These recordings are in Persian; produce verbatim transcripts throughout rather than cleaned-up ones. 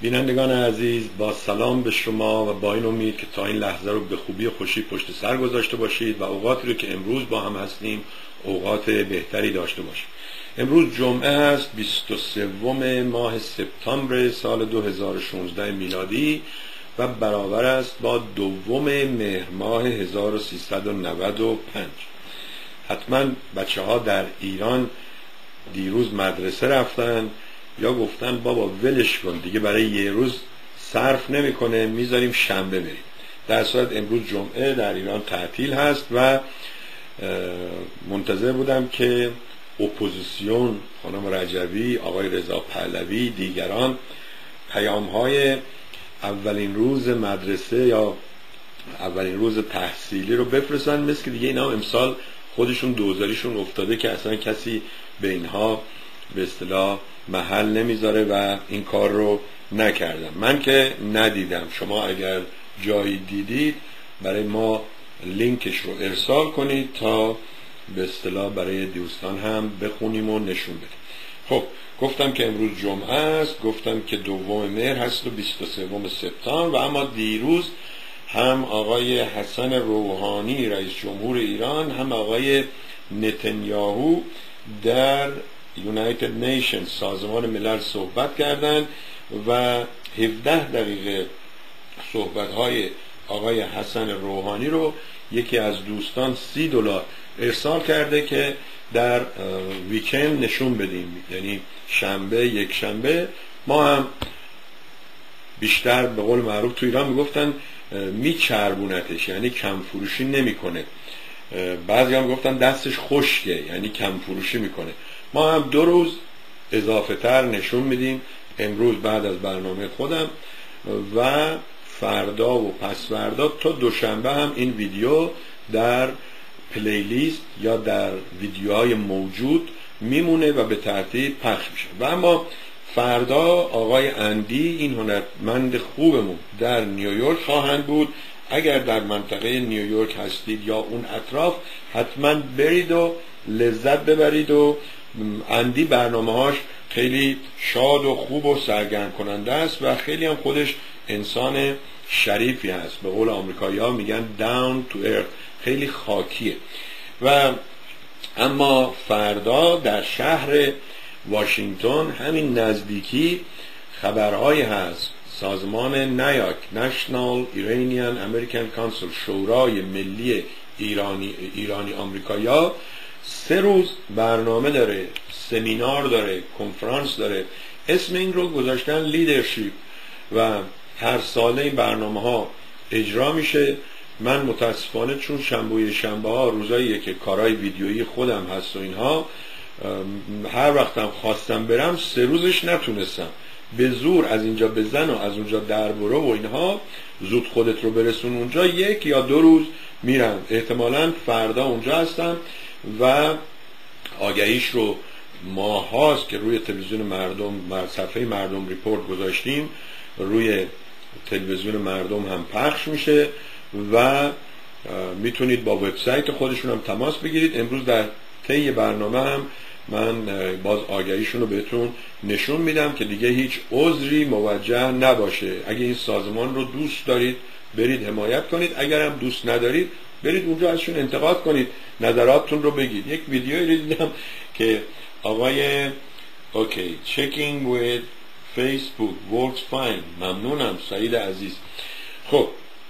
بینندگان عزیز، با سلام به شما و با این امید که تا این لحظه رو به خوبی و خوشی پشت سر گذاشته باشید و اوقاتی رو که امروز با هم هستیم اوقات بهتری داشته باشید. امروز جمعه است، بیست و سوم ماه سپتامبر سال دو هزار و شانزده میلادی و برابر است با دوم مهر ماه هزار و سیصد و نود و پنج. حتما بچه ها در ایران دیروز مدرسه رفتن یا گفتن بابا ولش کن دیگه، برای یه روز صرف نمیکنه، میذاریم شنبه بریم. در صورت امروز جمعه در ایران تعطیل هست و منتظر بودم که اپوزیسیون، خانم رجوی، آقای رضا پهلوی، دیگران پیام‌های اولین روز مدرسه یا اولین روز تحصیلی رو بفرستن، مثل که دیگه اینا امسال خودشون دوزاریشون افتاده که اصلا کسی به اینها به اصطلاح محل نمیذاره و این کار رو نکردم. من که ندیدم، شما اگر جایی دیدید برای ما لینکش رو ارسال کنید تا به اصطلاح برای دوستان هم بخونیم و نشون بدیم. خب گفتم که امروز جمعه است، گفتم که دوم مهر هست و بیست و سوم سپتامبر، و اما دیروز هم آقای حسن روحانی رئیس جمهور ایران هم آقای نتانیاهو در یونایتد نیشنز سازمان ملل صحبت کردند و هفده دقیقه صحبت‌های آقای حسن روحانی رو یکی از دوستان سی دلار ارسال کرده که در ویکند نشون بدیم، یعنی شنبه یک شنبه. ما هم بیشتر به قول معروف تو ایران میگفتن میچربونتش، یعنی کم فروشی نمیکنه. بعضی هم گفتن دستش خشکه، یعنی کم فروشی میکنه. ما هم دو روز اضافه تر نشون میدیم، امروز بعد از برنامه خودم و فردا و پس فردا تا دوشنبه هم این ویدیو در پلیلیست یا در ویدیوهای موجود میمونه و به ترتیب پخش میشه. و اما فردا آقای اندی، این هنرمند خوبمون، در نیویورک خواهند بود. اگر در منطقه نیویورک هستید یا اون اطراف حتما برید و لذت ببرید. و اندی برنامه‌هاش خیلی شاد و خوب و سرگرم کننده است و خیلی هم خودش انسان شریفی هست، به قول آمریکایی‌ها میگن down to earth، خیلی خاکیه. و اما فردا در شهر واشنگتن همین نزدیکی خبرهایی هست. سازمان نیاک National Iranian American Council، شورای ملی ایرانی ایرانی آمریکایی‌ها، سه روز برنامه داره، سمینار داره، کنفرانس داره. اسم این رو گذاشتن لیدرشپ و هر ساله این برنامه ها اجرا میشه. من متاسفانه چون شنبه شنبه ها روزاییه که کارهای ویدیویی خودم هست و اینها، هر وقتم خواستم برم سه روزش نتونستم. به زور از اینجا بزن و از اونجا در برو و اینها، زود خودت رو برسون اونجا، یک یا دو روز میرم. احتمالاً فردا اونجا هستم و آگهیش رو ماه هاست که روی تلویزیون مردم، صفحه مردم ریپورت گذاشتیم، روی تلویزیون مردم هم پخش میشه و میتونید با وبسایت خودشون هم تماس بگیرید. امروز در طی برنامه هم من باز آگهیشون رو بهتون نشون میدم که دیگه هیچ عذری موجه نباشه. اگه این سازمان رو دوست دارید برید حمایت کنید، اگر هم دوست ندارید برید اونجا ازشون انتقاد کنید، نظراتتون رو بگید. یک ویدیویی دیدم که آقای اوکی checking with Facebook works fine، ممنونم سعید عزیز. خب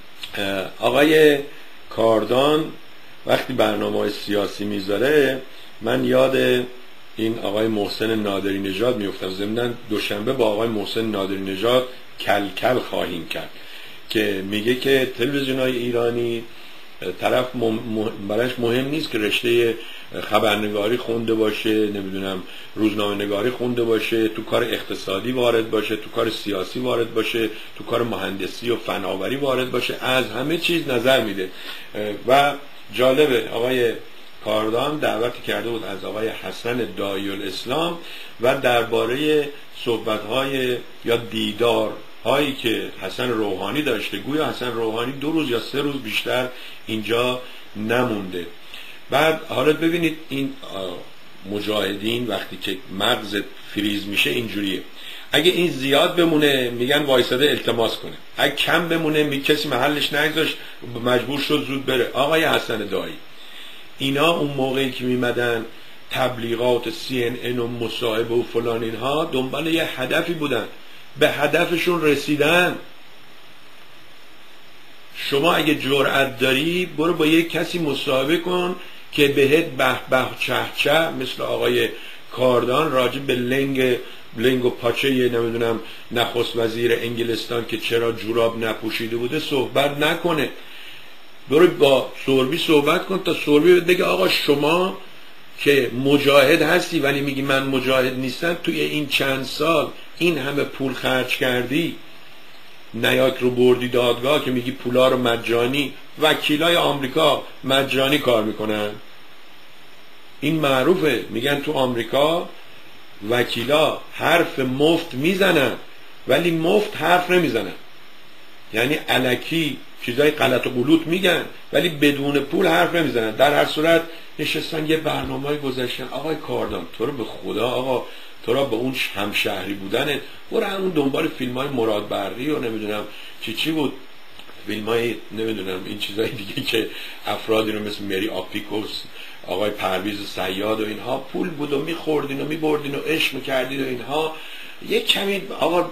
آقای کاردان وقتی برنامه‌های سیاسی میذاره من یاد این آقای محسن نادری نژاد میفتم. ضمناً دوشنبه با آقای محسن نادری نژاد کل کل خواهیم کرد که میگه که تلویزیون‌های ایرانی طرف براش مهم نیست که رشته خبرنگاری خونده باشه، نمیدونم روزنامه نگاری خونده باشه، تو کار اقتصادی وارد باشه، تو کار سیاسی وارد باشه، تو کار مهندسی و فناوری وارد باشه، از همه چیز نظر میده. و جالبه آقای کاردان دعوتی کرده بود از آقای حسن داعی الاسلام و درباره صحبت‌های یا دیدار هایی که حسن روحانی داشته. گویا حسن روحانی دو روز یا سه روز بیشتر اینجا نمونده. بعد حالا ببینید این مجاهدین وقتی که مغز فریز میشه اینجوریه. اگه این زیاد بمونه میگن وایساده التماس کنه، اگه کم بمونه می کسی محلش نگذاشت مجبور شد زود بره. آقای حسن دایی، اینا اون موقعی که میمدن تبلیغات سی ان ان و مصاحبه و فلان اینها دنبال یه هدفی بودن، به هدفشون رسیدن. شما اگه جرأت داری برو با یک کسی مصاحبه کن که بهت به به چه چه مثل آقای کاردان راجع به لنگ لنگ و پاچه یه نمیدونم نخست وزیر انگلستان که چرا جوراب نپوشیده بوده صحبت نکنه. برو با سوربی صحبت کن تا سوربی بگه آقا شما که مجاهد هستی ولی میگی من مجاهد نیستم، توی این چند سال این همه پول خرج کردی، نیاک رو بردی دادگاه که میگی پولا رو مجانی، وکیلای آمریکا مجانی کار میکنن. این معروفه، میگن تو آمریکا وکیلا حرف مفت میزنن ولی مفت حرف نمیزنن، یعنی الکی چیزای غلط و غلوط میگن ولی بدون پول حرف نمیزنن. در هر صورت نشستن یه برنامه‌ای گذاشتن. آقای کاردان تو رو به خدا آقا، تو را به اون همشهری بودنه برو همون دنبال فیلم های مراد برقی و نمیدونم چی چی بود، فیلم های نمیدونم این چیزای دیگه که افرادی رو مثل مری آپیکوس، آقای پرویز صیاد و اینها پول بود و میخوردین و میبردین و عشق میکردین و اینها. یک کمی آقا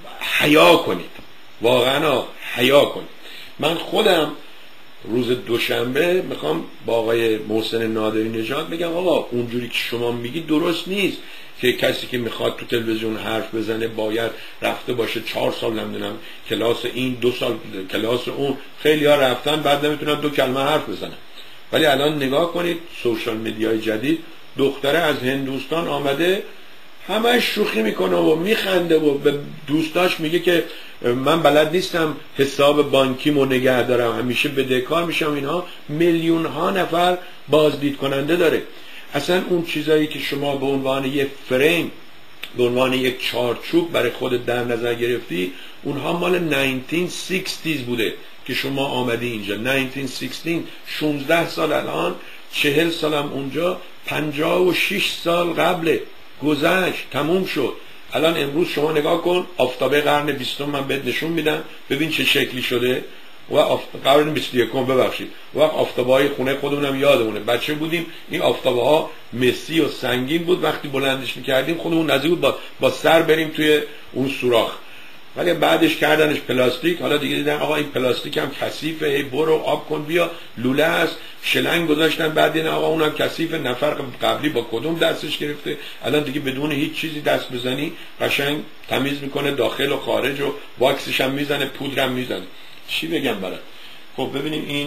حیا کنید، واقعا حیا کنید. من خودم روز دوشنبه میخوام با آقای محسن نادری نژاد بگم آقا اونجوری که شما میگی درست نیست که کسی که میخواد تو تلویزیون حرف بزنه باید رفته باشه چهار سال نمیدونم کلاس این، دو سال کلاس اون. خیلی ها رفتن بعد نمیتونن دو کلمه حرف بزنن. ولی الان نگاه کنید سوشال میدیای جدید، دختره از هندوستان آمده همش شوخی میکنه و میخنده و به دوستاش میگه که من بلد نیستم حساب بانکیمو نگه دارم، همیشه بدهکار میشم. اینها میلیون ها نفر بازدید کننده داره. اصلا اون چیزایی که شما به عنوان یک فریم، به عنوان یک چارچوب برای خودت در نظر گرفتی، اونها مال نایزده شصت بوده که شما آمدی اینجا. نایزده شصت شانزده سال الان، چهل سالم اونجا، پنجاه و شش سال قبل گذشت تموم شد. الان امروز شما نگاه کن آفتابه قرن بیستم من بهت نشون میدم ببین چه شکلی شده. و آفت... قرن بیست و یکم ببخشید وقت آفتابه های خونه خودمونم یادمونه بچه بودیم این آفتابه ها مسی و سنگین بود، وقتی بلندش میکردیم خودمون نزدیک بود با, با سر بریم توی اون سوراخ. ولی بعدش کردنش پلاستیک. حالا دیگه دیدن آقا این پلاستیک هم کثیفه، ای برو آب کن بیا، لوله است، شلنگ گذاشتن. بعد دیدن آقا اونم کثیفه، نفر قبلی با کدوم دستش گرفته، الان دیگه بدون هیچ چیزی دست بزنی قشنگ تمیز میکنه داخل و خارج و واکسش هم میزنه، پودرم میزنه. چی بگم برات؟ خب ببینیم این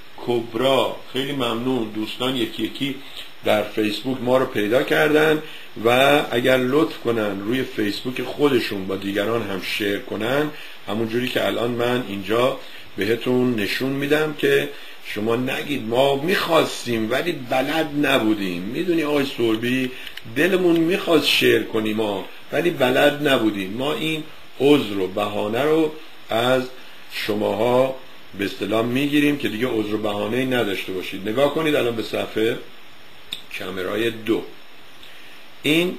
کبرا، خیلی ممنون دوستان یکی یکی در فیسبوک ما رو پیدا کردن و اگر لطف کنن روی فیسبوک خودشون با دیگران هم شیر کنن، همون جوری که الان من اینجا بهتون نشون میدم که شما نگید ما میخواستیم ولی بلد نبودیم. میدونی آقای سوربی دلمون میخواست شیر کنیم ما ولی بلد نبودیم. ما این عذر و بهانه رو از شماها به اصطلاح میگیریم که دیگه عذر و بهانه‌ای نداشته باشید. نگاه کنید الان به صفحه کامرای دو، این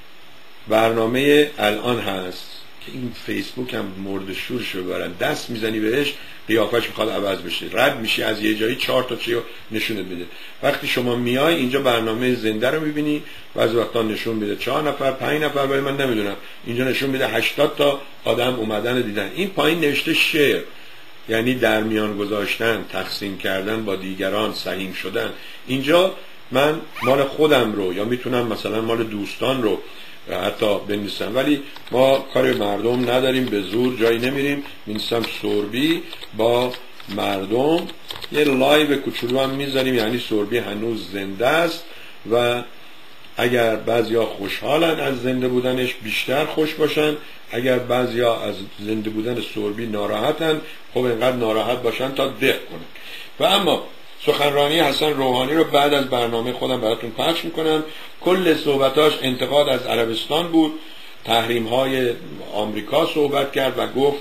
برنامه الان هست که این فیسبوک هم مرد شورش ببرن، دست میزنی بهش قیافش میخواد عوض بشه، رد میشی از یه جایی چهار تا چیو نشونت میده. وقتی شما میای اینجا برنامه زنده رو میبینی، بعضی وقتا نشون میده چهار نفر پنج نفر، ولی من نمیدونم اینجا نشون میده هشتاد تا آدم اومدن دیدن. این پایین نوشته شیر، یعنی در میان گذاشتن، تقسیم کردن با دیگران، سهیم شدن. اینجا من مال خودم رو یا میتونم مثلا مال دوستان رو حتی بنویسم، ولی ما کار مردم نداریم، به زور جایی نمیریم. می‌نویسم سوربی با مردم، یه لایو کوچولو هم میذاریم، یعنی سوربی هنوز زنده است و اگر بعضیا خوشحالن از زنده بودنش بیشتر خوش باشن، اگر بعضیا از زنده بودن سوربی ناراحتن خب اینقدر ناراحت باشن تا دق کنن. و اما سخنرانی حسن روحانی رو بعد از برنامه خودم براتون پخش میکنم. کل صحبتاش انتقاد از عربستان بود، تحریم های آمریکا صحبت کرد و گفت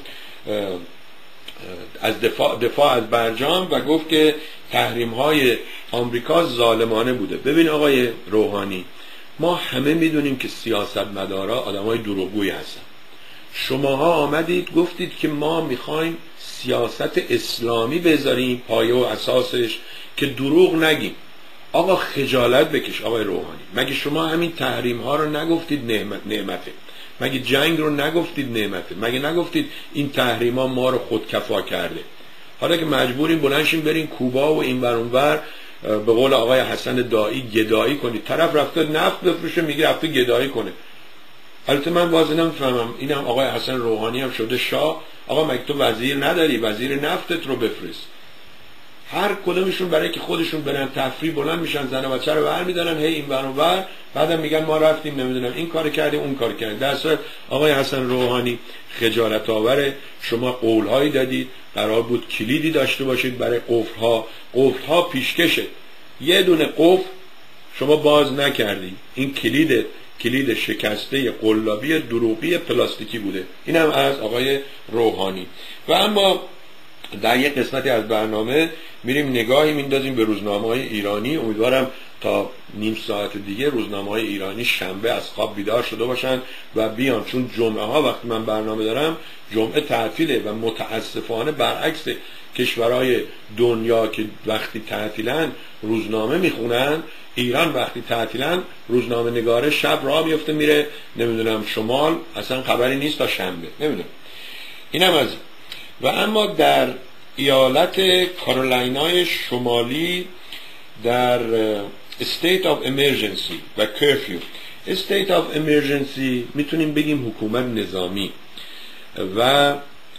از دفاع, دفاع از برجام و گفت که تحریم های آمریکا ظالمانه بوده. ببین آقای روحانی، ما همه میدونیم که سیاستمدارا آدمای دروغگویی هستن، شماها آمدید گفتید که ما میخوایم سیاست اسلامی بذاریم پایه و اساسش که دروغ نگیم. آقا خجالت بکش آقای روحانی، مگه شما همین تحریم ها رو نگفتید نعمت نعمته؟ مگه جنگ رو نگفتید نعمته؟ مگه نگفتید این تحریم ها ما رو خودکفا کرده؟ حالا که مجبوریم بلنشیم بریم کوبا و این ور اون ور به قول آقای حسن دایی گدایی کنید. طرف رفته نفت بفروشه میگه رفته گدایی کنه. البته من باز نمیفهمم، اینم آقای حسن روحانی هم شده شاه. آقا مگه تو وزیر نداری؟ وزیر نفتت رو بفرست. هر کدومشون برای که خودشون برن تفریح بلند میشن، زن و بچه رو برمیدارن هی این ور اون ور، بعدم میگن ما رفتیم نمیدونم این کار کردیم اون کار کردیم. در اصل آقای حسن روحانی خجالت آوره، شما قولهایی دادید، قرار بود کلیدی داشته باشید برای قفل‌ها، قفل‌ها پیشکشه، یه دونه قفل شما باز نکردید. این کلید کلید شکسته قلابی دروغی پلاستیکی بوده. اینم از آقای روحانی. و اما در یک قسمتی از برنامه میریم نگاهی میندازیم به روزنامه‌های ایرانی. امیدوارم تا نیم ساعت دیگه روزنامه‌های ایرانی شنبه از خواب بیدار شده باشن و بیان، چون جمعه ها وقتی من برنامه دارم جمعه تعطیله و متاسفانه برعکس کشورهای دنیا که وقتی تعطیلن روزنامه میخونن، ایران وقتی تعطیلن روزنامه نگاره شب راه میفته میره نمیدونم شمال، اصلا خبری نیست تا شنبه. نمیدونم اینم از. و اما در ایالت کارولینای شمالی در state of emergency و curfew. state of emergency میتونیم بگیم حکومت نظامی و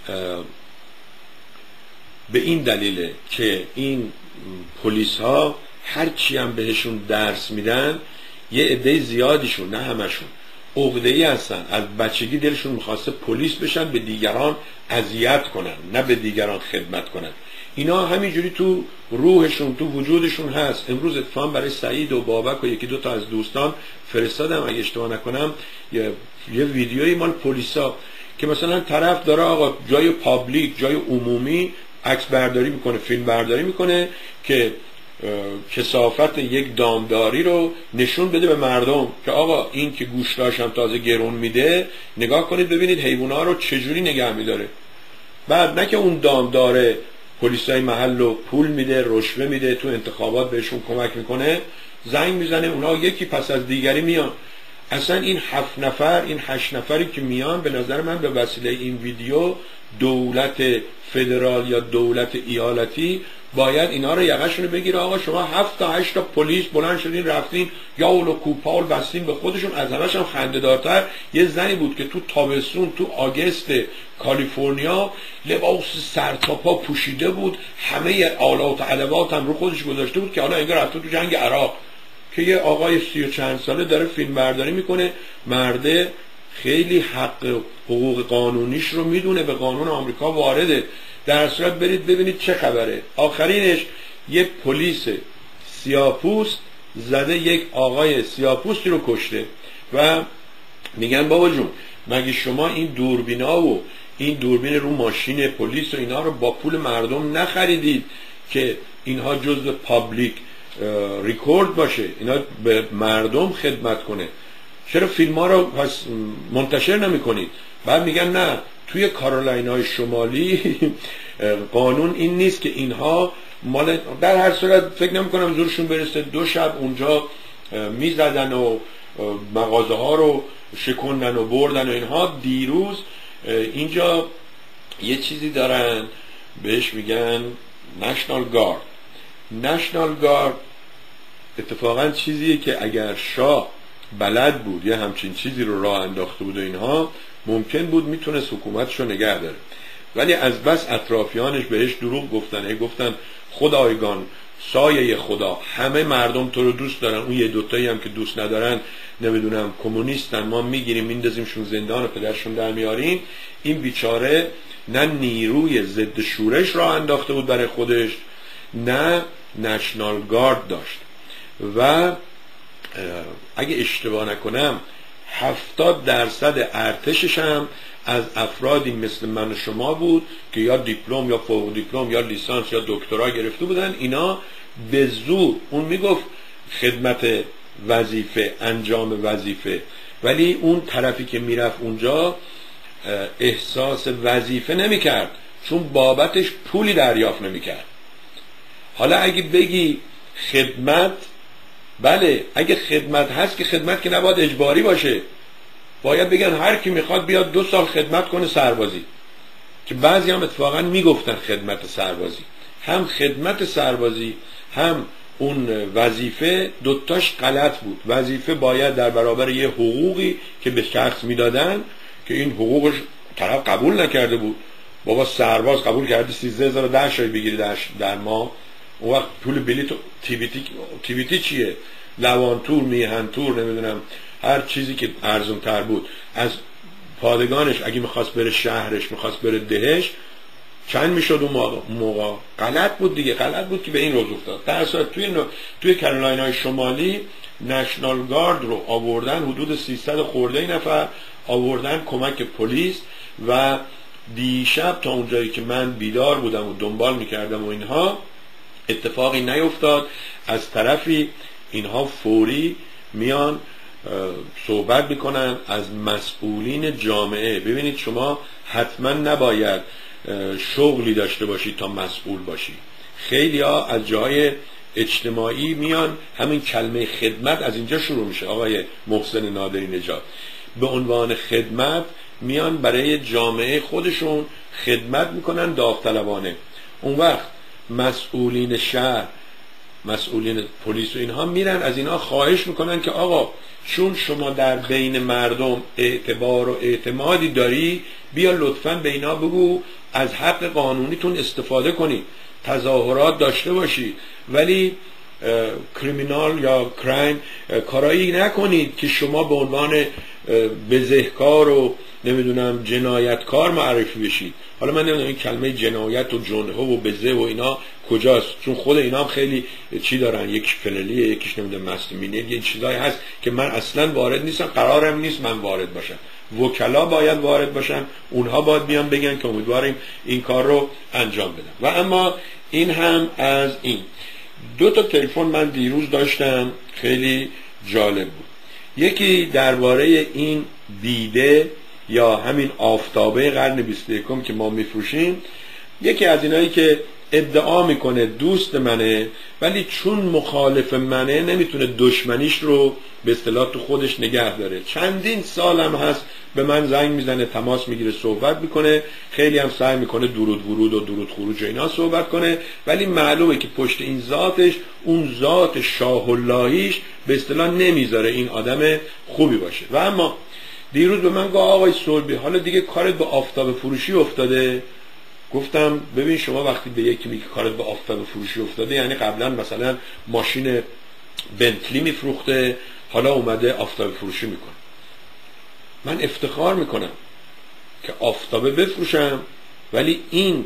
به این دلیله که این پلیس ها هرچی هم بهشون درس میدن یه عده زیادیشون، نه همشون، عقده‌ای هستن، از بچگی دلشون میخواسته پلیس بشن، به دیگران اذیت کنن نه به دیگران خدمت کنن. اینا همینجوری تو روحشون تو وجودشون هست. امروز اتفاقا برای سعید و بابک و یکی دو تا از دوستان فرستادم اگه اشتباه نکنم یه, یه ویدیویی مال پلیسا که مثلا طرف داره آقا جای پابلیک، جای عمومی عکس برداری میکنه، فیلم برداری میکنه که کثافت یک دامداری رو نشون بده به مردم که آقا این که گوشتاش هم تازه گرون میده، نگاه کنید ببینید حیوونا رو چجوری نگه میداره. بعد نه که اون دامداره پلیسای محل رو پول میده، رشوه میده، تو انتخابات بهشون کمک میکنه، زنگ میزنه اونها یکی پس از دیگری میان. اصلا این هفت نفر این هشت نفری که میان به نظر من به وسیله این ویدیو دولت فدرال یا دولت ایالتی باید اینا رو یقه‌شون بگیره. آقا شما هفت تا هشت تا پلیس بلند شدین رفتین یا اولو کوپال بستین به خودشون. از همش هم خنده‌دارتر یه زنی بود که تو تابستون تو آگست کالیفرنیا لباس سرتاپا پوشیده بود، همه آلات و ادوات هم رو خودش گذاشته بود که حالا انگار رفته تو جنگ عراق، که یه آقای سی و چند ساله داره فیلم برداری میکنه. مرده خیلی حق حقوق قانونیش رو میدونه، به قانون آمریکا وارده. در صورت برید ببینید چه خبره. آخرینش یه پلیس سیاه‌پوست زده یک آقای سیاه‌پوستی رو کشته و میگن بابا جون مگه شما این دوربینا و این دوربین رو ماشین پلیس و اینا رو با پول مردم نخریدید که اینها جزء پابلیک ریکورد باشه، اینا به مردم خدمت کنه؟ چرا فیلم ها رو پس منتشر نمی کنید؟ بعد میگن نه توی کارولینای شمالی قانون این نیست که اینها مال. در هر صورت فکر نمی کنم زورشون برسه. دو شب اونجا میزدن و مغازه ها رو شکندن و بردن و اینها. دیروز اینجا یه چیزی دارن بهش میگن نشنال گارد. نشنال گارد اتفاقا چیزیه که اگر شاه بلد بود یه همچین چیزی رو راه انداخته بود و اینها ممکن بود میتونست حکومتش رو نگه داره، ولی از بس اطرافیانش بهش دروغ گفتن. هی گفتن خدایگان سایه خدا، همه مردم تو رو دوست دارن، اون یه دوتایی هم که دوست ندارن نمیدونم کمونیستن، ما میگیریم میندازیمشون زندان و پدرشون در میاریم. این بیچاره نه نیروی ضد شورش راه انداخته بود برای خودش، نه نشنال گارد داشت. و اگه اشتباه نکنم هفتاد درصد ارتشش هم از افرادی مثل من و شما بود که یا دیپلم یا فوق دیپلم یا لیسانس یا دکترا گرفته بودن. اینا به زور، اون میگفت خدمت وظیفه، انجام وظیفه، ولی اون طرفی که میرفت اونجا احساس وظیفه نمیکرد، چون بابتش پولی دریافت نمیکرد. حالا اگه بگی خدمت، بله اگه خدمت هست که خدمت که نباید اجباری باشه، باید بگن هر کی میخواد بیاد دو سال خدمت کنه سربازی، که بعضی هم اتفاقا میگفتن خدمت سربازی. هم خدمت سربازی هم اون وظیفه دوتاش غلط بود. وظیفه باید در برابر یه حقوقی که به شخص میدادن که این حقوقش طرف قبول نکرده بود. بابا سرباز قبول کرده سیزده هزار و ده شایی بگیری در, در ماه، اون وقت پول بلیت تیویتی تیویتی چیه، لوان تور، میهن تور، نمیدونم هر چیزی که ارزون تر بود از پادگانش، اگه میخواست بره شهرش، میخواست بره دهش، چند میشد اون موقع؟ موقع غلط بود دیگه، غلط بود که به این روز افتاد. در اصل توی نو... توی کارولینای شمالی نشنال گارد رو آوردن، حدود سیصد خورده نفر آوردن کمک پلیس، و دیشب تا اونجایی که من بیدار بودم و دنبال میکردم و اینها اتفاقی نیفتاد. از طرفی اینها فوری میان صحبت میکنن از مسئولین جامعه. ببینید شما حتما نباید شغلی داشته باشی تا مسئول باشی. خیلی ها از جای اجتماعی میان، همین کلمه خدمت از اینجا شروع میشه. آقای محسن نادری نژاد به عنوان خدمت میان برای جامعه خودشون خدمت میکنن داوطلبانه. اون وقت مسئولین شهر، مسئولین پلیس و اینها میرن از اینها خواهش میکنن که آقا چون شما در بین مردم اعتبار و اعتمادی داری، بیا لطفاً به اینا بگو از حق قانونیتون استفاده کنید، تظاهرات داشته باشید، ولی کریمینال یا کرایم کارایی نکنید که شما به عنوان بزهکار و نمیدونم جنایتکار معرفی بشید. حالا من نمیدونم این کلمه جنایت و جنحه و بزه و اینا کجاست، چون خود اینا هم خیلی چی دارن، یکیش فنلیه، یکیش نمیدونم مستمینه، یه چیزایی هست که من اصلا وارد نیستم، قرارم نیست من وارد باشم. وکلا باید وارد باشن، اونها باید بیان بگن که امیدواریم این کار رو انجام بدن. و اما این هم از این. دو تا تلفن من دیروز داشتم خیلی جالب بود. یکی درباره این دیده یا همین آفتابه قرن بیست و یکم که ما میفروشیم. یکی از اینایی که ادعا میکنه دوست منه، ولی چون مخالف منه نمیتونه دشمنیش رو به اصطلاح تو خودش نگه داره. چندین سالم هست به من زنگ میزنه، تماس میگیره، صحبت میکنه، خیلی هم سعی میکنه درود ورود و درود خروج و اینا صحبت کنه، ولی معلومه که پشت این ذاتش اون ذات شاه اللهیش به اصطلاح نمیذاره این آدم خوبی باشه. و اما دیروز به من گفت آقای صلبی حالا دیگه کارت به آفتاب فروشی افتاده. گفتم ببین شما وقتی به یکی میگی کارت به آفتاب فروشی افتاده، یعنی قبلا مثلا ماشین بنتلی میفروخته، حالا اومده آفتاب فروشی میکنه. من افتخار میکنم که آفتابه بفروشم، ولی این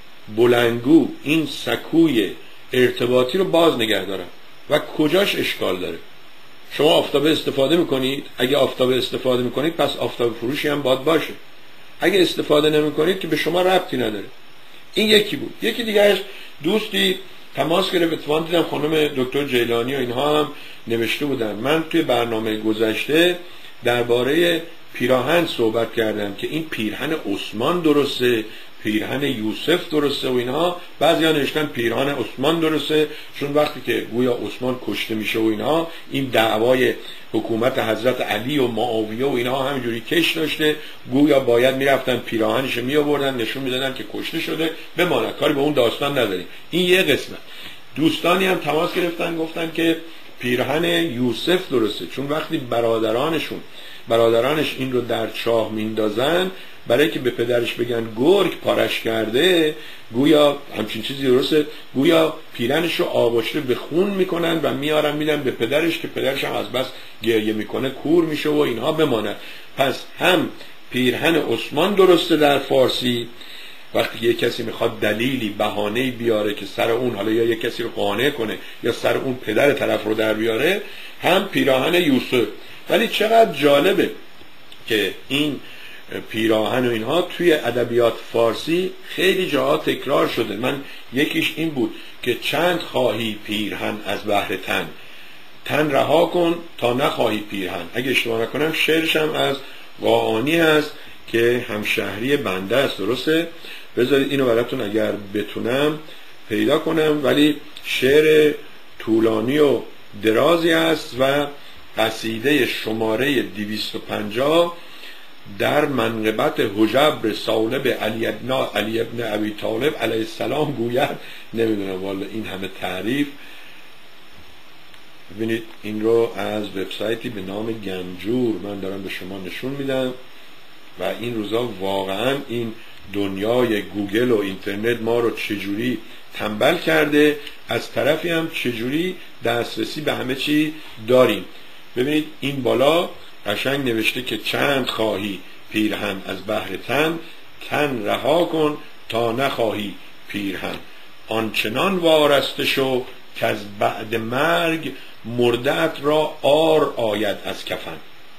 بلنگو، این سکوی ارتباطی رو باز نگه دارم. و کجاش اشکال داره؟ شما آفتابه استفاده میکنید، اگه آفتابه استفاده میکنید پس آفتاب فروشی هم باید باشه. اگه استفاده نمیکنید که به شما ربطی نداره. این یکی بود. یکی دیگهش دوستی تماس گرفت، اتفاقا دیدم خانم دکتر جیلانی و اینها هم نوشته بودن. من توی برنامه گذشته درباره پیراهن صحبت کردم که این پیرهن عثمان درسته، پیرهن یوسف درسته و اینها. بعضیا نوشتن پیرهن عثمان درسته، چون وقتی که گویا عثمان کشته میشه و اینها، این دعوای حکومت حضرت علی و معاویه و اینها همینجوری کش داشته، گویا باید میرفتن پیراهنش می آوردن نشون میدادن که کشته شده، بماند، کاری به اون داستان نداریم. این یه قسمت. دوستانی هم تماس گرفتن گفتن که پیرهن یوسف درسته، چون وقتی برادرانشون برادرانش این رو در چاه میندازن برای که به پدرش بگن گرگ پارش کرده، گویا همچین چیزی درسته، گویا پیرهنش رو آغشته به خون میکنن و میارن میدن به پدرش که پدرش هم از بس گریه میکنه کور میشه و اینها بماند. پس هم پیرهن عثمان درسته در فارسی، وقتی که یک کسی میخواد دلیلی بهانه‌ای بیاره که سر اون حالا یا یک کسی رو قانع کنه یا سر اون پدر طرف رو در بیاره، هم پیراهن یوسف. ولی چقدر جالبه که این پیراهن و اینها توی ادبیات فارسی خیلی جاها تکرار شده. من یکیش این بود که چند خواهی پیرهن از بهر تن، تن رها کن تا نخواهی پیرهن. اگه اشتباه نکنم شعرش هم از قاآنی هست که همشهری بنده است. درسته؟ بذارید اینو براتون اگر بتونم پیدا کنم، ولی شعر طولانی و درازی است و قصیده شماره دویست و پنجاه در منقبت حجب صالب علی ابن علی ابن ابی طالب علیه السلام گوید. نمیدونم والا این همه تعریف. ببینید این رو از وبسایتی به نام گنجور من دارم به شما نشون میدم و این روزا واقعا این دنیای گوگل و اینترنت ما رو چجوری تنبل کرده، از طرفی هم چجوری دسترسی به همه چی داریم. ببینید این بالا قشنگ نوشته که چند خواهی پیرهن از بهر تن، تن رها کن تا نخواهی پیرهن. آنچنان وارسته شو که از بعد مرگ مردت را آر آید از کفن.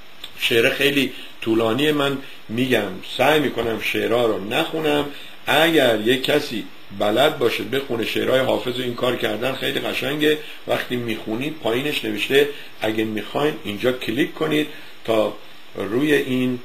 شعر خیلی طولانی، من میگم سعی میکنم شعرها رو نخونم. اگر یک کسی بلد باشه بخونه شعرهای حافظ، این کار کردن خیلی قشنگه. وقتی میخونید پایینش نوشته اگه میخواین اینجا کلیک کنید تا روی این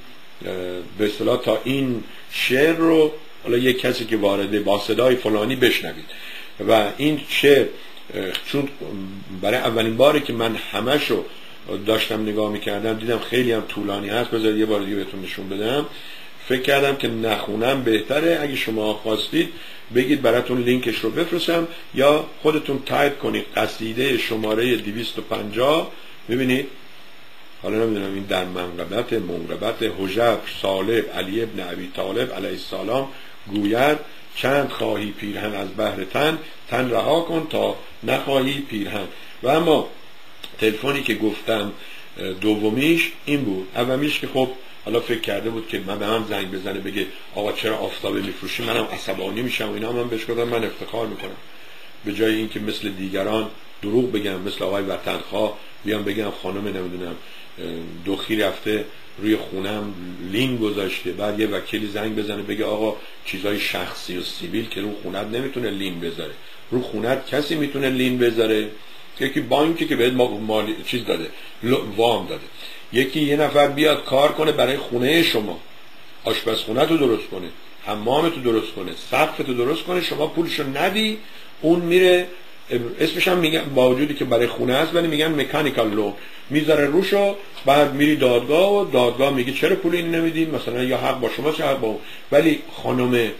به اصطلاح تا این شعر رو حالا یک کسی که وارده با صدای فلانی بشنوید. و این شعر چون برای اولین باری که من همشو داشتم نگاه میکردم دیدم خیلی هم طولانی هست، بذارید یه بار دیگه بهتون نشون بدم. فکر کردم که نخونم بهتره. اگه شما خواستید بگید براتون لینکش رو بفرستم یا خودتون تایپ کنید قصیده شماره دویست و پنجاه. ببینید حالا نمیدونم این در منقبت منقبت حجب صالب علی ابن ابی طالب علیه السلام گوید چند خواهی پیرهن از بهر تن، تن رها کن تا نخواهی پیرهن. و اما تلفنی که گفتم دومیش این بود. اولیش که خب حالا فکر کرده بود که من به من زنگ بزنه بگه آقا چرا آفتابه میفروشی، منم عصبانی میشم و اینا. من بهش گفتم من افتخار میکنم به جای اینکه مثل دیگران دروغ بگم، مثل آقای وطنخواه بیام بگم خانم نمیدونم دخی رفته روی خونم لین گذاشته، بعد یه وکیلی زنگ بزنه بگه آقا چیزای شخصی و سیبیل که رو خونت نمیتونه لین بذاره. رو خونت کسی میتونه لین بذاره؟ یکی بانکی که بهت مالی چیز داده، وام داده. یکی یه نفر بیاد کار کنه برای خونه شما، آشپزخونه تو درست کنه، حمام تو درست کنه، سقف تو درست کنه، شما پولشو ندی، اون میره اسمش هم میگن با وجودی که برای خونه است ولی میگن مکانیکال لون، میذاره روشو، بعد میری دادگاه و دادگاه میگه چرا پول این نمیدین، مثلا یا حق با شما چه حق با اون. ولی خانم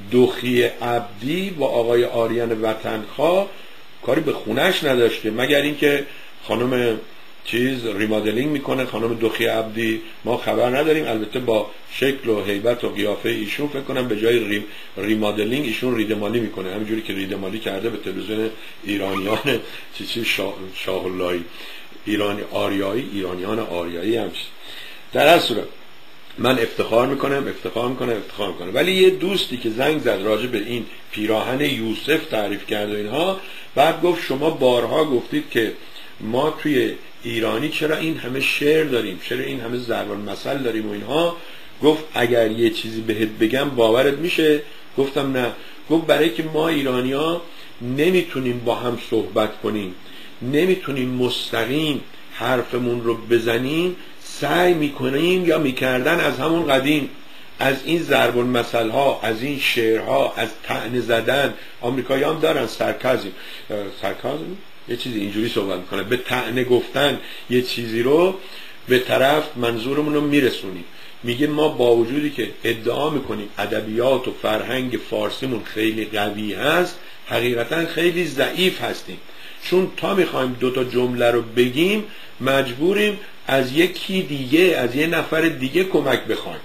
دخی عبدی و آقای آریان وطنخواه کاری به خونهش نداشته، مگر اینکه خانم چیز ریمادلینگ میکنه. خانم دخی عبدی ما خبر نداریم، البته با شکل و هیبت و قیافه ایشون فکر کنم به جای ریم ریمادلینگ ایشون ریدمالی میکنه، همینجوری که ریدمالی کرده به تلویزیون ایرانیان چی چی شاه, شاه اللهی ایرانی آریایی ایرانیان آریایی هم چی. در اصل صورت من افتخار میکنم افتخار میکنم افتخار میکنم. ولی یه دوستی که زنگ زد راجع به این پیراهن یوسف تعریف کرد و اینها، بعد گفت شما بارها گفتید که ما توی ایرانی چرا این همه شعر داریم، چرا این همه ضرب المثل داریم و اینها. گفت اگر یه چیزی بهت بگم باورت میشه؟ گفتم نه. گفت برای که ما ایرانی‌ها نمیتونیم با هم صحبت کنیم، نمیتونیم مستقیم حرفمون رو بزنیم، سعی میکنیم یا میکردن از همون قدیم از این ضرب المثل ها، از این شعرها، از طعنه زدن. آمریکایی هم دارن سرکازم سرکازم یه چیزی اینجوری صحبت میکنه، به طعنه گفتن یه چیزی رو به طرف منظورمون رو میرسونیم. میگه ما با وجودی که ادعا میکنیم ادبیات و فرهنگ فارسیمون خیلی قوی هست، حقیقتا خیلی ضعیف هستیم، چون تا میخوایم دوتا جمله رو بگیم مجبوریم از یکی دیگه، از یه نفر دیگه کمک بخوایم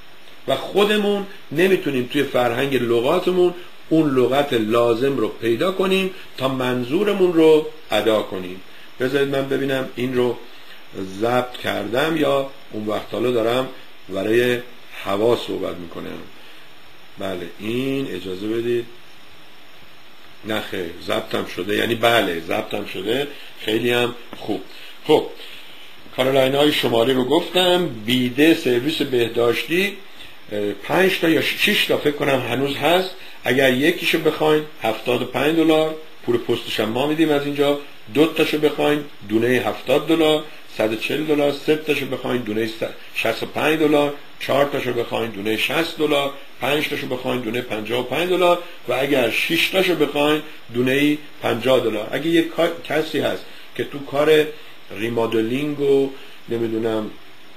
و خودمون نمیتونیم توی فرهنگ لغاتمون اون لغت لازم رو پیدا کنیم تا منظورمون رو ادا کنیم. بذارید من ببینم این رو ضبط کردم یا اون وقت حالا دارم برای هوا صحبت میکنم. بله این اجازه بدید. نه خیر ضبطم شده، یعنی بله ضبطم شده، خیلی هم خوب. خب کارلاین های شمالی رو گفتم. بیده سرویس بهداشتی پنج تا یا شش تا فکر کنم هنوز هست. اگر یکیشو بخواین هفتاد و پنج دلار، پول پستش هم ما میدیم از اینجا. دو تاشو بخواین دونه هفتاد دلار، صد و چهل دلار، سه تاشو بخواین دونه شصت و پنج دلار، چهار تاشو بخواین دونه شصت دلار، پنج تاشو بخواین دونه پنجاه و پنج دلار و اگر شش تاشو بخواین دونه پنجاه دلار. اگه یک کسی هست که تو کار ریمادلینگ و نمیدونم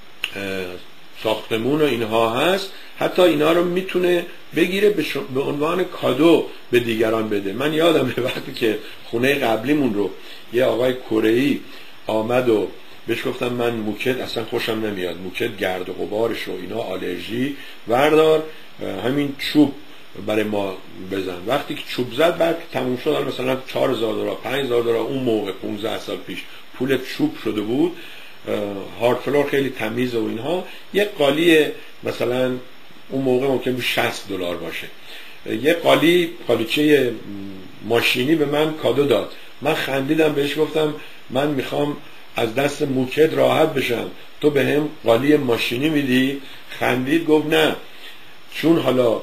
ساختمون و اینها هست، حتی اینا رو میتونه بگیره به, به عنوان کادو به دیگران بده. من یادم وقتی که خونه قبلیمون رو یه آقای کره‌ای آمد و بهش گفتم من موکت اصلا خوشم نمیاد، موکت گرد و غبارش و اینا آلرژی، وردار همین چوب برای ما بزن. وقتی که چوب زد بعد تموم شد، مثلا چهار هزار دلار پنج هزار دلار اون موقع پانزده سال پیش پول چوب شده بود. هارد فلور خیلی تمیز و اینها. یک قالی مثلا اون موقع ممکن بود شصت دلار باشه. یک قالی قالیچه ماشینی به من کادو داد. من خندیدم بهش گفتم من میخوام از دست موکت راحت بشم، تو به هم قالی ماشینی میدی؟ خندید گفت نه، چون حالا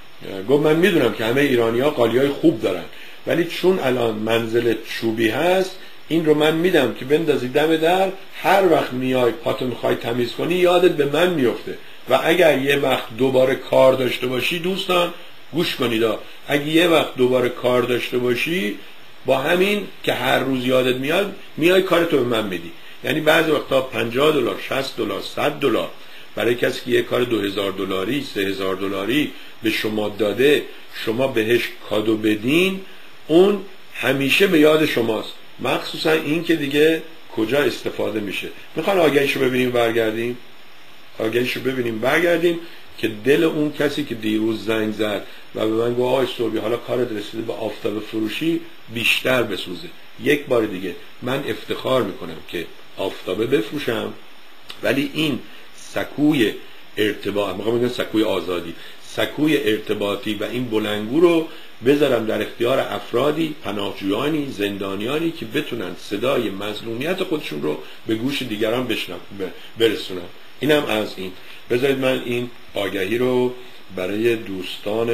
گفت من میدونم که همه ایرانی ها قالی های خوب دارن، ولی چون الان منزل چوبی هست این رو من میدم که بندازی دم در، هر وقت میای پاتو میخوای تمیز کنی یادت به من میفته و اگر یه وقت دوباره کار داشته باشی، دوستان گوش کنید، اگه یه وقت دوباره کار داشته باشی با همین که هر روز یادت میاد میای کارتو به من میدی. یعنی بعضی وقتا پنجاه دلار، شصت دلار، صد دلار برای کسی که یه کار دو هزار دلاری، سه هزار دلاری به شما داده، شما بهش کادو بدین، اون همیشه به یاد شماست. مخصوصا این که دیگه کجا استفاده میشه. میخوان آگهیشو ببینیم برگردیم، آگهیشو ببینیم برگردیم که دل اون کسی که دیروز زنگ زد و به من گفت آقای صبحی حالا کارت رسیده به آفتاب فروشی بیشتر بسوزه. یک بار دیگه من افتخار میکنم که آفتابه بفروشم، ولی این سکوی ارتباط، میخوام بگم سکوی آزادی، سکوی ارتباطی و این بلنگو رو بذارم در اختیار افرادی، پناهجویانی، زندانیانی که بتونن صدای مظلومیت خودشون رو به گوش دیگران بشنون برسونن. اینم از این. بذارید من این آگهی رو برای دوستان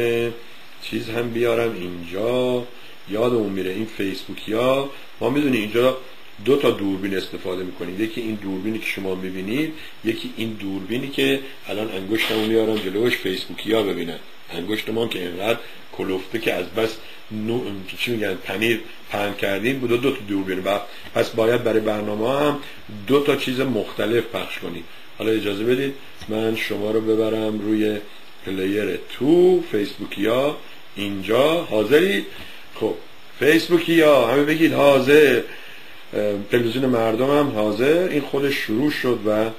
چیز هم بیارم اینجا، یادمون میره این فیسبوکی ها ما میدونی اینجا دو تا دوربین استفاده میکنید، یکی این دوربینی که شما میبینید، یکی این دوربینی که الان انگشتمو میارم جلوش فیسبوکی ها ببینن. انگشت ما که اینقدر کلفته که از بس نو... چی میگن پنیر پهن کردیم بود، دو, دو تا دوربین بعد پس باید برای برنامه هم دو تا چیز مختلف پخش کنیم. حالا اجازه بدید من شما رو ببرم روی پلیر تو فیسبوکی ها. اینجا حاضرید؟ خب فیسبوکی ها همه بگید حاضر. تلویزیون مردم هم حاضر. این خودش شروع شد و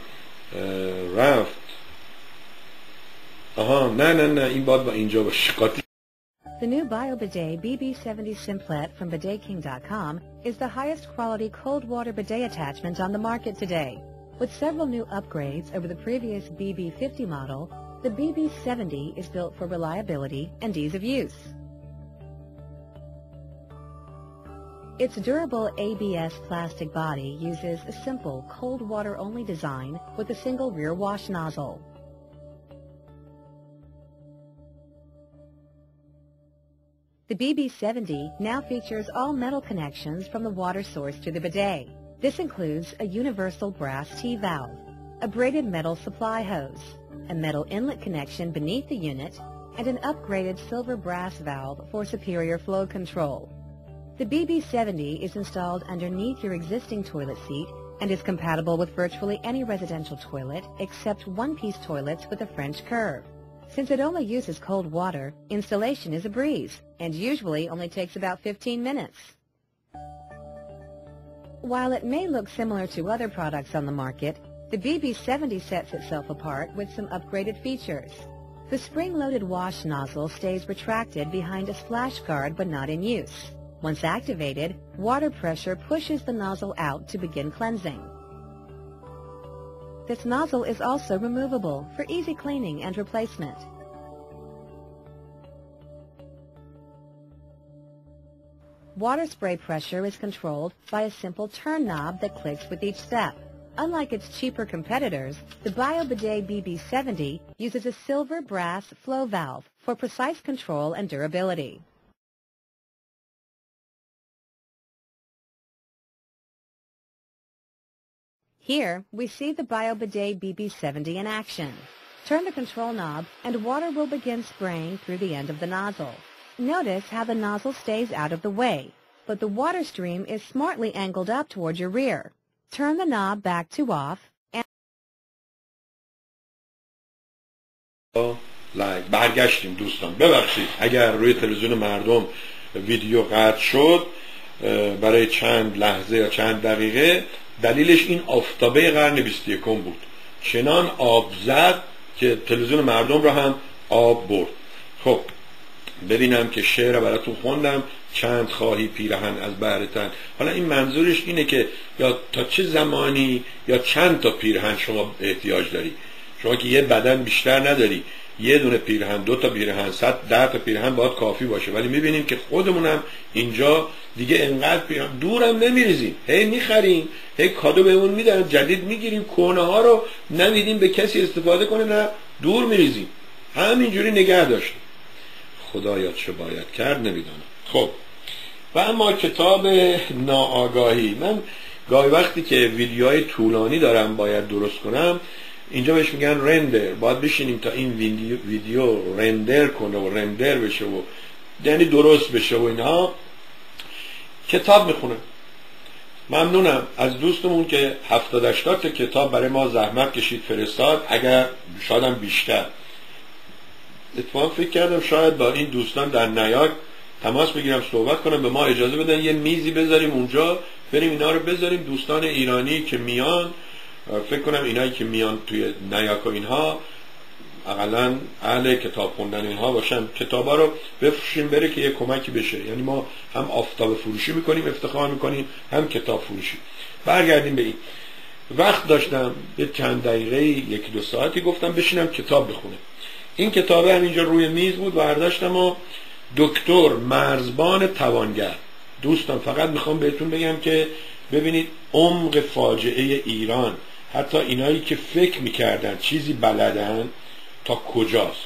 رفت. آها نه نه نه این باید با اینجا باشه. قاطی. The new BioBidet B B seventy Simplet from bidet king dot com is the highest quality cold water bidet attachment on the market today. With several new upgrades over the previous B B fifty model, the B B seventy is built for reliability and ease of use. Its durable A B S plastic body uses a simple cold water-only design with a single rear wash nozzle. The B B seventy now features all metal connections from the water source to the bidet. This includes a universal brass T-valve, a braided metal supply hose, a metal inlet connection beneath the unit, and an upgraded silver brass valve for superior flow control. The B B seventy is installed underneath your existing toilet seat and is compatible with virtually any residential toilet except one-piece toilets with a French curve. Since it only uses cold water, installation is a breeze and usually only takes about fifteen minutes. While it may look similar to other products on the market, the B B seventy sets itself apart with some upgraded features. The spring-loaded wash nozzle stays retracted behind a splash guard but not in use. Once activated, water pressure pushes the nozzle out to begin cleansing. This nozzle is also removable for easy cleaning and replacement. Water spray pressure is controlled by a simple turn knob that clicks with each step. Unlike its cheaper competitors, the BioBidet B B seventy uses a silver brass flow valve for precise control and durability. Here, we see the BioBidet B B seventy in action. Turn the control knob and water will begin spraying through the end of the nozzle. Notice how the nozzle stays out of the way, but the water stream is smartly angled up toward your rear. Turn the knob back to off and لایک برگشتیم دوستان. ببخشید اگر روی تلویزیون مردم ویدیو قطع شد برای چند لحظه یا چند دقیقه، دلیلش این آفتابه قرن بیست و یکم بود. چنان آب زد که تلویزیون مردم رو هم آب برد. خب ببینم که شعر براتون خوندم، چند خواهی پیرهن از بهر تن. حالا این منظورش اینه که یا تا چه زمانی یا چند تا پیرهن شما احتیاج داری. شما که یه بدن بیشتر نداری، یه دونه پیرهن، دو تا پیرهن، صد ده تا پیرهن باید کافی باشه. ولی میبینیم که خودمونم اینجا دیگه انقدر پیرهن دورم نمیریزیم، هی میخریم، هی کادو بهمون میدن، جدید میگیریم، کهنه ها رو نمیدیم به کسی استفاده کنه، نه دور میریزیم، همینجوری نگه داشتیم. خدایا چه باید کرد نمیدونم. خب و اما کتاب ناآگاهی، من گاهی وقتی که ویدیوهای طولانی دارم باید درست کنم، اینجا بهش میگن رندر، باید بشینیم تا این ویدیو, ویدیو رندر کنه و رندر بشه و یعنی درست بشه و اینها. کتاب میخونم. ممنونم از دوستمون که هفتاد هشتاد تا کتاب برای ما زحمت کشید فرستاد، اگر شایدم بیشتر. اتفاقا فکر کردم شاید با این دوستان در نیاک تماس بگیرم، صحبت کنم، به ما اجازه بدن یه میزی بذاریم اونجا، بریم اینا رو بذاریم. دوستان ایرانی که میان، فکر کنم اینایی که میان توی نیاک و اینها اقلا اهل کتاب خوندن اینها باشن، کتابا رو بفروشیم بره که یه کمکی بشه. یعنی ما هم آفتاب فروشی میکنیم، افتخار میکنیم، هم کتاب فروشی. برگردیم به این. وقت داشتم یه چند دقیقه یکی دو ساعتی گفتم بشینم کتاب بخونم. این کتابه همینجا روی میز بود، برداشتم و دکتر مرزبان توانگر. دوستان فقط میخوام بهتون بگم که ببینید عمق فاجعه ایران، حتی اینایی که فکر میکردن چیزی بلدن تا کجاست.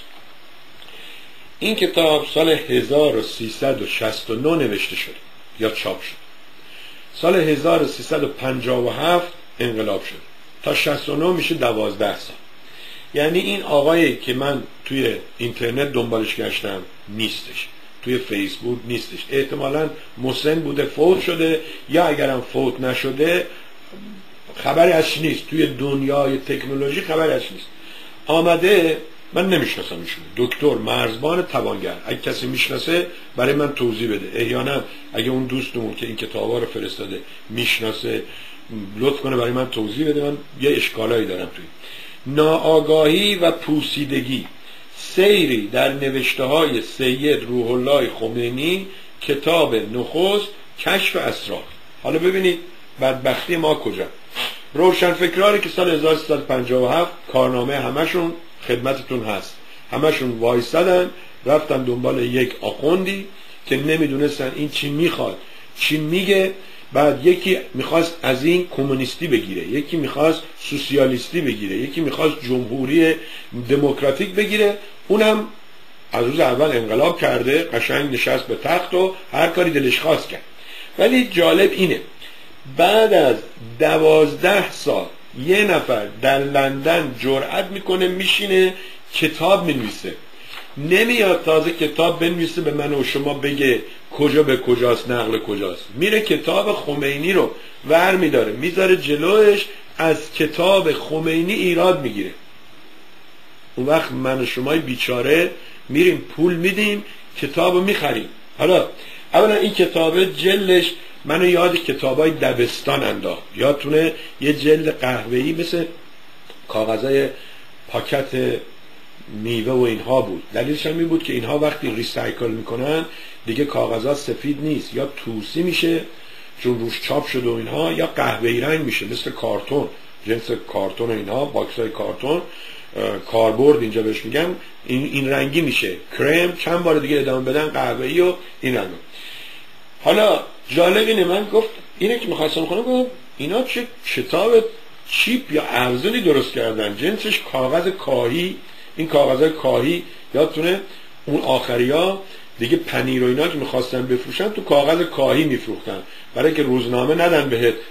این کتاب سال هزار و سیصد و شصت و نه نوشته شد یا چاپ شد. سال هزار و سیصد و پنجاه و هفت انقلاب شد، تا شصت و نه میشه دوازده سال. یعنی این آقایی که من توی اینترنت دنبالش گشتم نیستش، توی فیسبوک نیستش، احتمالاً مسن بوده، فوت شده، یا اگرم فوت نشده خبری ازش نیست، توی دنیای تکنولوژی خبری ازش نیست. آمده، من نمیشناسم ایشون، دکتر مرزبان توانگر. اگه کسی میشناسه برای من توضیح بده. احیانا اگه اون دوستمون که این کتابا رو فرستاده میشناسه لطف کنه برای من توضیح بده، من یه اشکالایی دارم توی ناآگاهی و پوسیدگی، سیری در نوشته های سید روح الله خمینی، کتاب نخست، کشف اسرار. حالا ببینید بدبختی ما کجا. روشنفکرانی که سال هزار و سیصد و پنجاه و هفت کارنامه همشون خدمتتون هست، همشون وایسادن رفتن دنبال یک آخوندی که نمیدونستن این چی میخواد چی میگه. بعد یکی میخواست از این کمونیستی بگیره، یکی میخواست سوسیالیستی بگیره، یکی میخواست جمهوری دموکراتیک بگیره. اونم از روز اول انقلاب کرده، قشنگ نشست به تخت و هر کاری دلش خواست کرد. ولی جالب اینه بعد از دوازده سال یه نفر در لندن جرأت میکنه میشینه کتاب مینویسه. نمیاد تازه کتاب بنویسه به من و شما بگه کجا به کجاست، نقل کجاست. میره کتاب خمینی رو ور میداره میذاره جلوش، از کتاب خمینی ایراد میگیره. اون وقت من و شمای بیچاره میریم پول میدیم کتاب رو میخریم. حالا اولا این کتابه جلدش منو یاد کتابای دبستان انداخت. یادتونه یه جلد قهوه‌ای مثل کاغذای پاکت میوه و اینها بود. دلیلش هم این بود که اینها وقتی ریسایکل میکنن دیگه کاغذات سفید نیست، یا توسی میشه چون روش چاپ شده و اینها، یا قهوه‌ای رنگ میشه مثل کارتون، جنس کارتون و اینها، باکسای کارتون، کاربرد اینجا بهش میگم، این این رنگی میشه، کرم. چند بار دیگه ادامه بدن قهوه‌ای و این رنگو. حالا جالب اینه، من گفت اینه که می‌خواستم خودم گفتم اینا چه کتاب چیپ یا ارزونی درست کردن، جنسش کاغذ کاهی. این کاغذ کاهی یادتونه اون آخریا دیگه پنیر و اینا که می‌خواستن بفروشن تو کاغذ کاهی میفروختن برای که روزنامه ندن بهت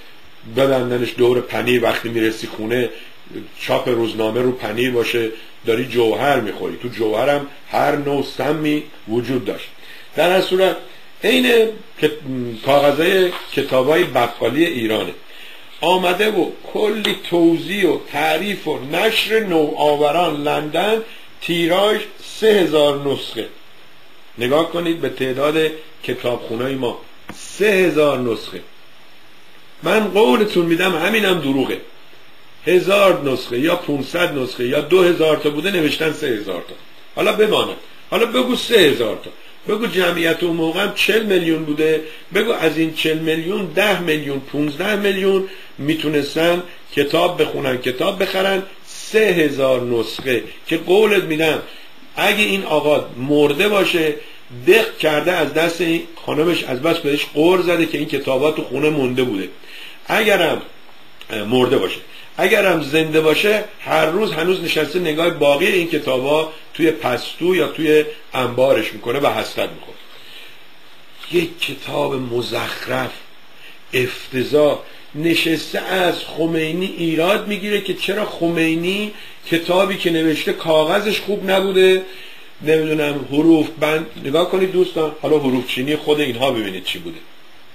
ببندنش دور پنیر، وقتی میرسی خونه چاپ روزنامه رو پنیر باشه، داری جوهر میخوری. تو جوهرم هر نوع سمی وجود داشت. در هر صورت این کاغذهای کتابای بقالی ایرانه آمده و کلی توضیح و تعریف و نشر نوآوران لندن، تیراژ سه هزار نسخه. نگاه کنید به تعداد کتابخونه‌ای ما، سه هزار نسخه. من قولتون میدم همینم دروغه. هزار نسخه یا پونصد نسخه یا دو هزار تا بوده، نوشتن سه هزار تا. حالا بماند، حالا بگو سه هزار تا، بگو جمعیت اون موقع هم چل میلیون بوده، بگو از این چل میلیون ده میلیون پونزده میلیون میتونستن کتاب بخونن، کتاب بخرن. سه هزار نسخه که قولت میدم اگه این آقا مرده باشه، دق کرده از دست این خانمش، از بس بهش قور زده که این کتابات تو خونه مونده بوده. اگرم مرده باشه، اگرم زنده باشه، هر روز هنوز نشسته نگاه باقی این کتابا توی پستو یا توی انبارش میکنه و حسرت میکنه. یک کتاب مزخرف افتضاح نشسته از خمینی ایراد میگیره که چرا خمینی کتابی که نوشته کاغذش خوب نبوده، نمیدونم حروف بند. نگاه کنید دوستان، حالا حروف چینی خود اینها ببینید چی بوده.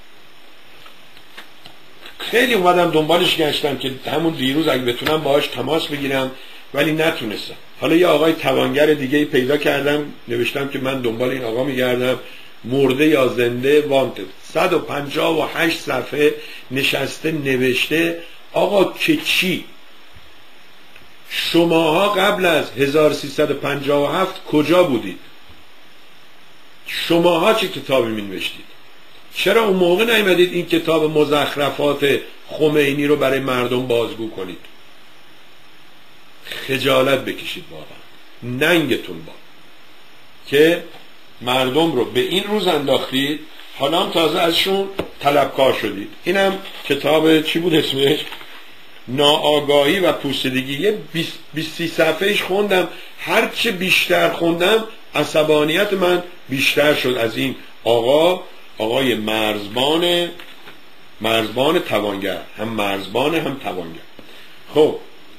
خیلی اومدم دنبالش گشتم که همون دیروز اگه بتونم باهاش تماس بگیرم، ولی نتونستم. حالا یه آقای توانگر دیگه پیدا کردم، نوشتم که من دنبال این آقا میگردم، مرده یا زنده، وانتد. صد و پنجاه و هشت صفحه نشسته نوشته آقا که چی؟ شماها قبل از هزار و سیصد و پنجاه و هفت کجا بودید؟ شماها چه کتابی می نوشتید؟ چرا اون موقع نیامدید این کتاب مزخرفات خمینی رو برای مردم بازگو کنید؟ خجالت بکشید واقعا، ننگتون با که مردم رو به این روز انداختید، حالا هم تازه ازشون طلبکار شدید. اینم کتاب چی بود اسمش؟ ناآگاهی و پوسیدگی. یه بیست صفحهش خوندم، هرچه بیشتر خوندم عصبانیت من بیشتر شد از این آقا، آقای مرزبان مرزبان توانگر، هم مرزبان هم توانگر. خب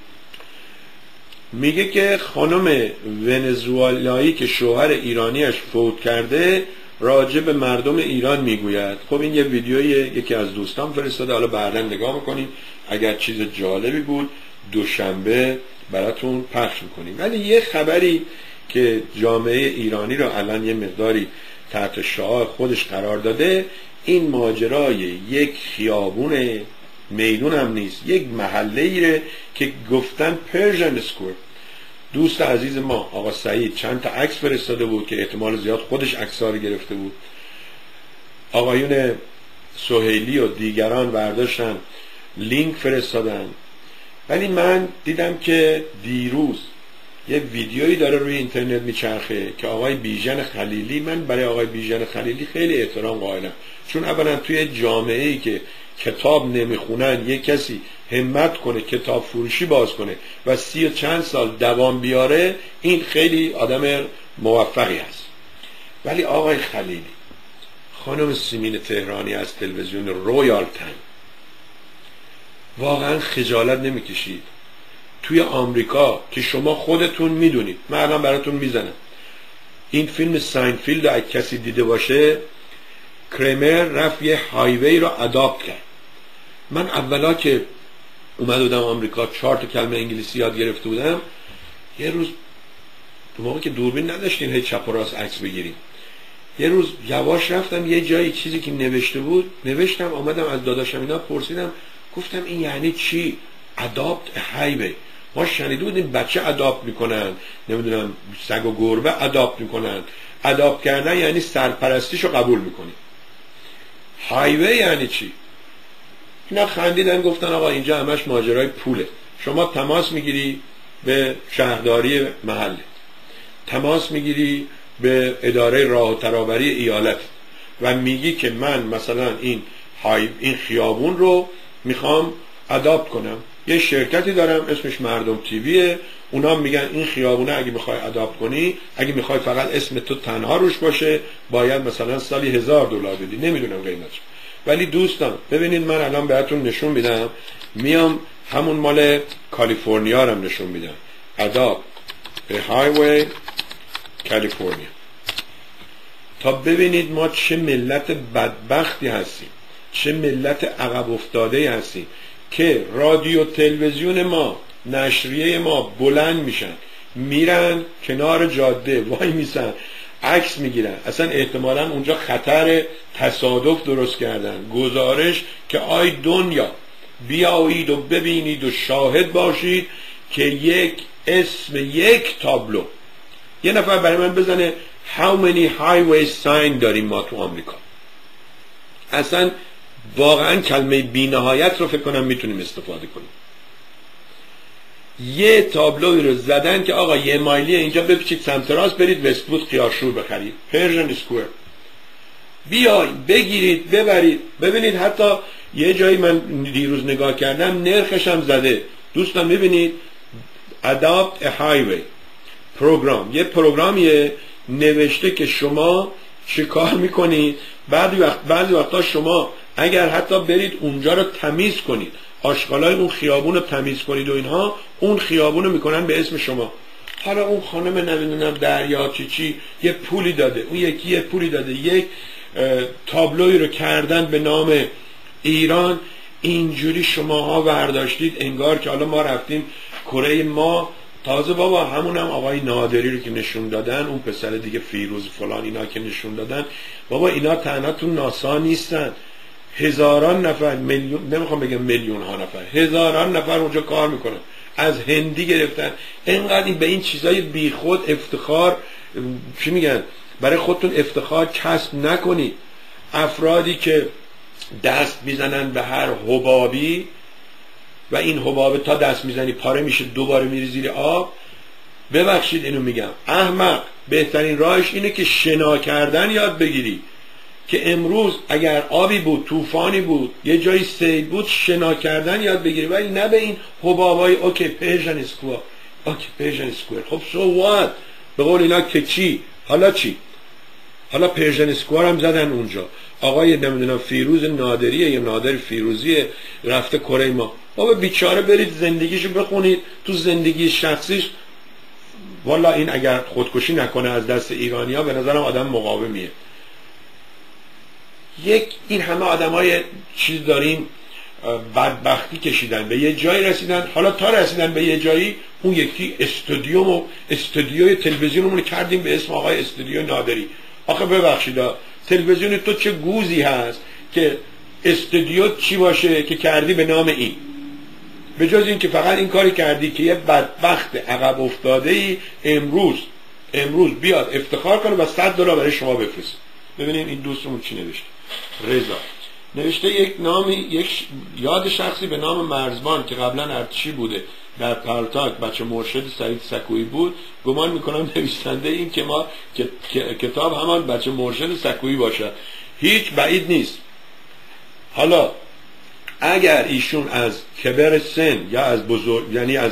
میگه که خانم ونزوئلایی که شوهر ایرانیش فوت کرده راجع به مردم ایران میگوید. خب این یه ویدیوی یکی از دوستان فرستاده، حالا بعدا نگاه میکنیم، اگر چیز جالبی بود دوشنبه براتون پخش میکنیم. ولی یه خبری که جامعه ایرانی رو الان یه مقداری تحت شعاع خودش قرار داده، این ماجرای یک خیابون، میدون هم نیست، یک محله ایره که گفتن پرژن اسکور. دوست عزیز ما آقا سعید چند تا عکس فرستاده بود که احتمال زیاد خودش عکس‌ها رو گرفته بود، آقایون سهیلی و دیگران برداشتن لینک فرستادن. ولی من دیدم که دیروز یه ویدیویی داره روی اینترنت میچرخه که آقای بیژن خلیلی، من برای آقای بیژن خلیلی خیلی احترام قائلم، چون اولا توی جامعه‌ای که کتاب نمیخونن یک کسی همت کنه کتاب فروشی باز کنه و سی و چند سال دوام بیاره، این خیلی آدم موفقی است. ولی آقای خلیلی، خانم سیمین تهرانی از تلویزیون رویال تایم، واقعا خجالت نمیکشید؟ توی آمریکا که شما خودتون میدونید، من الان براتون میزنم، این فیلم ساینفیلد رو اگه کسی دیده باشه، کرمر رفت یه هایوی رو اداپت کرد. من اولا که اومد بودم آمریکا چهار تا کلمه انگلیسی یاد گرفته بودم، یه روز تو موقع که دوربین نداشتین هی چپ و راست عکس بگیریم، یه روز یواش رفتم یه جایی چیزی که نوشته بود نوشتم، آمدم از داداشم اینا پرسیدم، گفتم این یعنی چی؟ اداپت هایوی. ما شنیده بودیم بچه اداپت میکنن، نمیدونم سگ و گربه اداپت میکنن. اداپت کردن یعنی سرپرستیشو قبول میکنی. هایوی یعنی چی؟ اینا خندیدن گفتن آقا اینجا همش ماجرای پوله. شما تماس میگیری به شهرداری محله، تماس میگیری به اداره راه و ترابری ایالت و میگی که من مثلا این های این خیابون رو میخوام اداپت کنم. یه شرکتی دارم اسمش مردم تیویه، اونا میگن این خیابونه اگه میخوای اداپت کنی، اگه میخوای فقط اسم تو تنها روش باشه، باید مثلا سالی هزار دلار بدی، نمیدونم قیمتش. ولی دوستان ببینید من الان بهتون نشون میدم، میام همون مال کالیفرنیا رو نشون میدم. اداب هایوی کالیفرنیا، تا ببینید ما چه ملت بدبختی هستیم، چه ملت عقب افتاده هستیم که رادیو تلویزیون ما، نشریه ما بلند میشن، میرن کنار جاده وای میسن، عکس میگیرن. اصلا احتمالا اونجا خطر تصادف درست کردن، گزارش که آی دنیا بیایید و ببینید و شاهد باشید که یک اسم یک تابلو، یه نفر برای من بزنه how many highway sign داریم ما تو آمریکا. اصلا واقعا کلمه بی‌نهایت رو فکر کنم میتونیم استفاده کنیم. یه تابلوی رو زدن که آقا یه مایلی اینجا بپیچید سمت راست برید وست‌وود خیارشور بخرید، پرژن اسکوئر، بیاید بگیرید ببرید. ببینید حتی یه جایی من دیروز نگاه کردم نرخش هم زده. دوستان میبینید Adopt a Highway پروگرام، یه پروگرامیه نوشته که شما چه کار میکنید. بعضی وقت بعضی وقتا شما اگر حتی برید اونجا رو تمیز کنید، آشغالای اون خیابون رو تمیز کنید و اینها، اون خیابون رو میکنن به اسم شما. حالا اون خانم نمیدونم دریا چی چی یه پولی داده، اون یکی یه پولی داده، یک تابلوی رو کردن به نام ایران. اینجوری شماها برداشتید انگار که حالا ما رفتیم کره ما. تازه بابا همون هم آقای نادری رو که نشون دادن، اون پسر دیگه فیروز فلان اینا که نشون دادن، بابا اینا تنها تو ناسا نیستن، هزاران نفر، میلیون، نمیخوام بگم میلیون ها نفر، هزاران نفر اونجا کار میکنن، از هندی گرفتن. اینقدر این به این چیزای بیخود افتخار، چی میگن، برای خودتون افتخار کسب نکنید. افرادی که دست میزنن به هر حبابی و این حباب تا دست میزنی پاره میشه دوباره میری زیر آب، ببخشید اینو میگم، احمق. بهترین راهش اینه که شنا کردن یاد بگیری، که امروز اگر آبی بود، طوفانی بود، یه جایی سیل بود، شنا کردن یاد بگیری، ولی نه به این حبابای اوکی پرژن اسکوئر، اوکی پرژن اسکوئر. خب سو وات، به قول اینا که چی؟ حالا چی؟ حالا پرژن اسکوئر هم زدن اونجا. آقای نمیدونم فیروز نادریه یا نادر فیروزیه رفته کره ما. بابا بیچاره برید زندگیشو بخونید، تو زندگی شخصیش والا این اگر خودکشی نکنه از دست ایرانیا به نظرم آدم مقاومیه. یک این همه آدمای چیز داریم بدبختی کشیدن، به یه جایی رسیدن، حالا تا رسیدن به یه جایی اون یکی استودیوم و استودیوی تلویزیونمون کردیم به اسم آقای استودیو نادری. آخه ببخشید تلویزیون تو چه گوزی هست که استودیو چی باشه که کردی به نام این، به جز این که فقط این کاری کردی که یه بدبخت عقب افتاده ای امروز امروز بیاد افتخار کنه و صد دلار برای شما بفرسته. ببینیم این دوستمون چی نوشته. رضا نوشته یک نامی، یک یاد شخصی به نام مرزبان که قبلا ارتشی بوده در پالتاک بچه مرشد سعید سکویی بود. گمان میکنم نویسنده این که ما که کتاب همان بچه مرشد سکویی باشه، هیچ بعید نیست. حالا اگر ایشون از کبر سن یا از بزرگ، یعنی از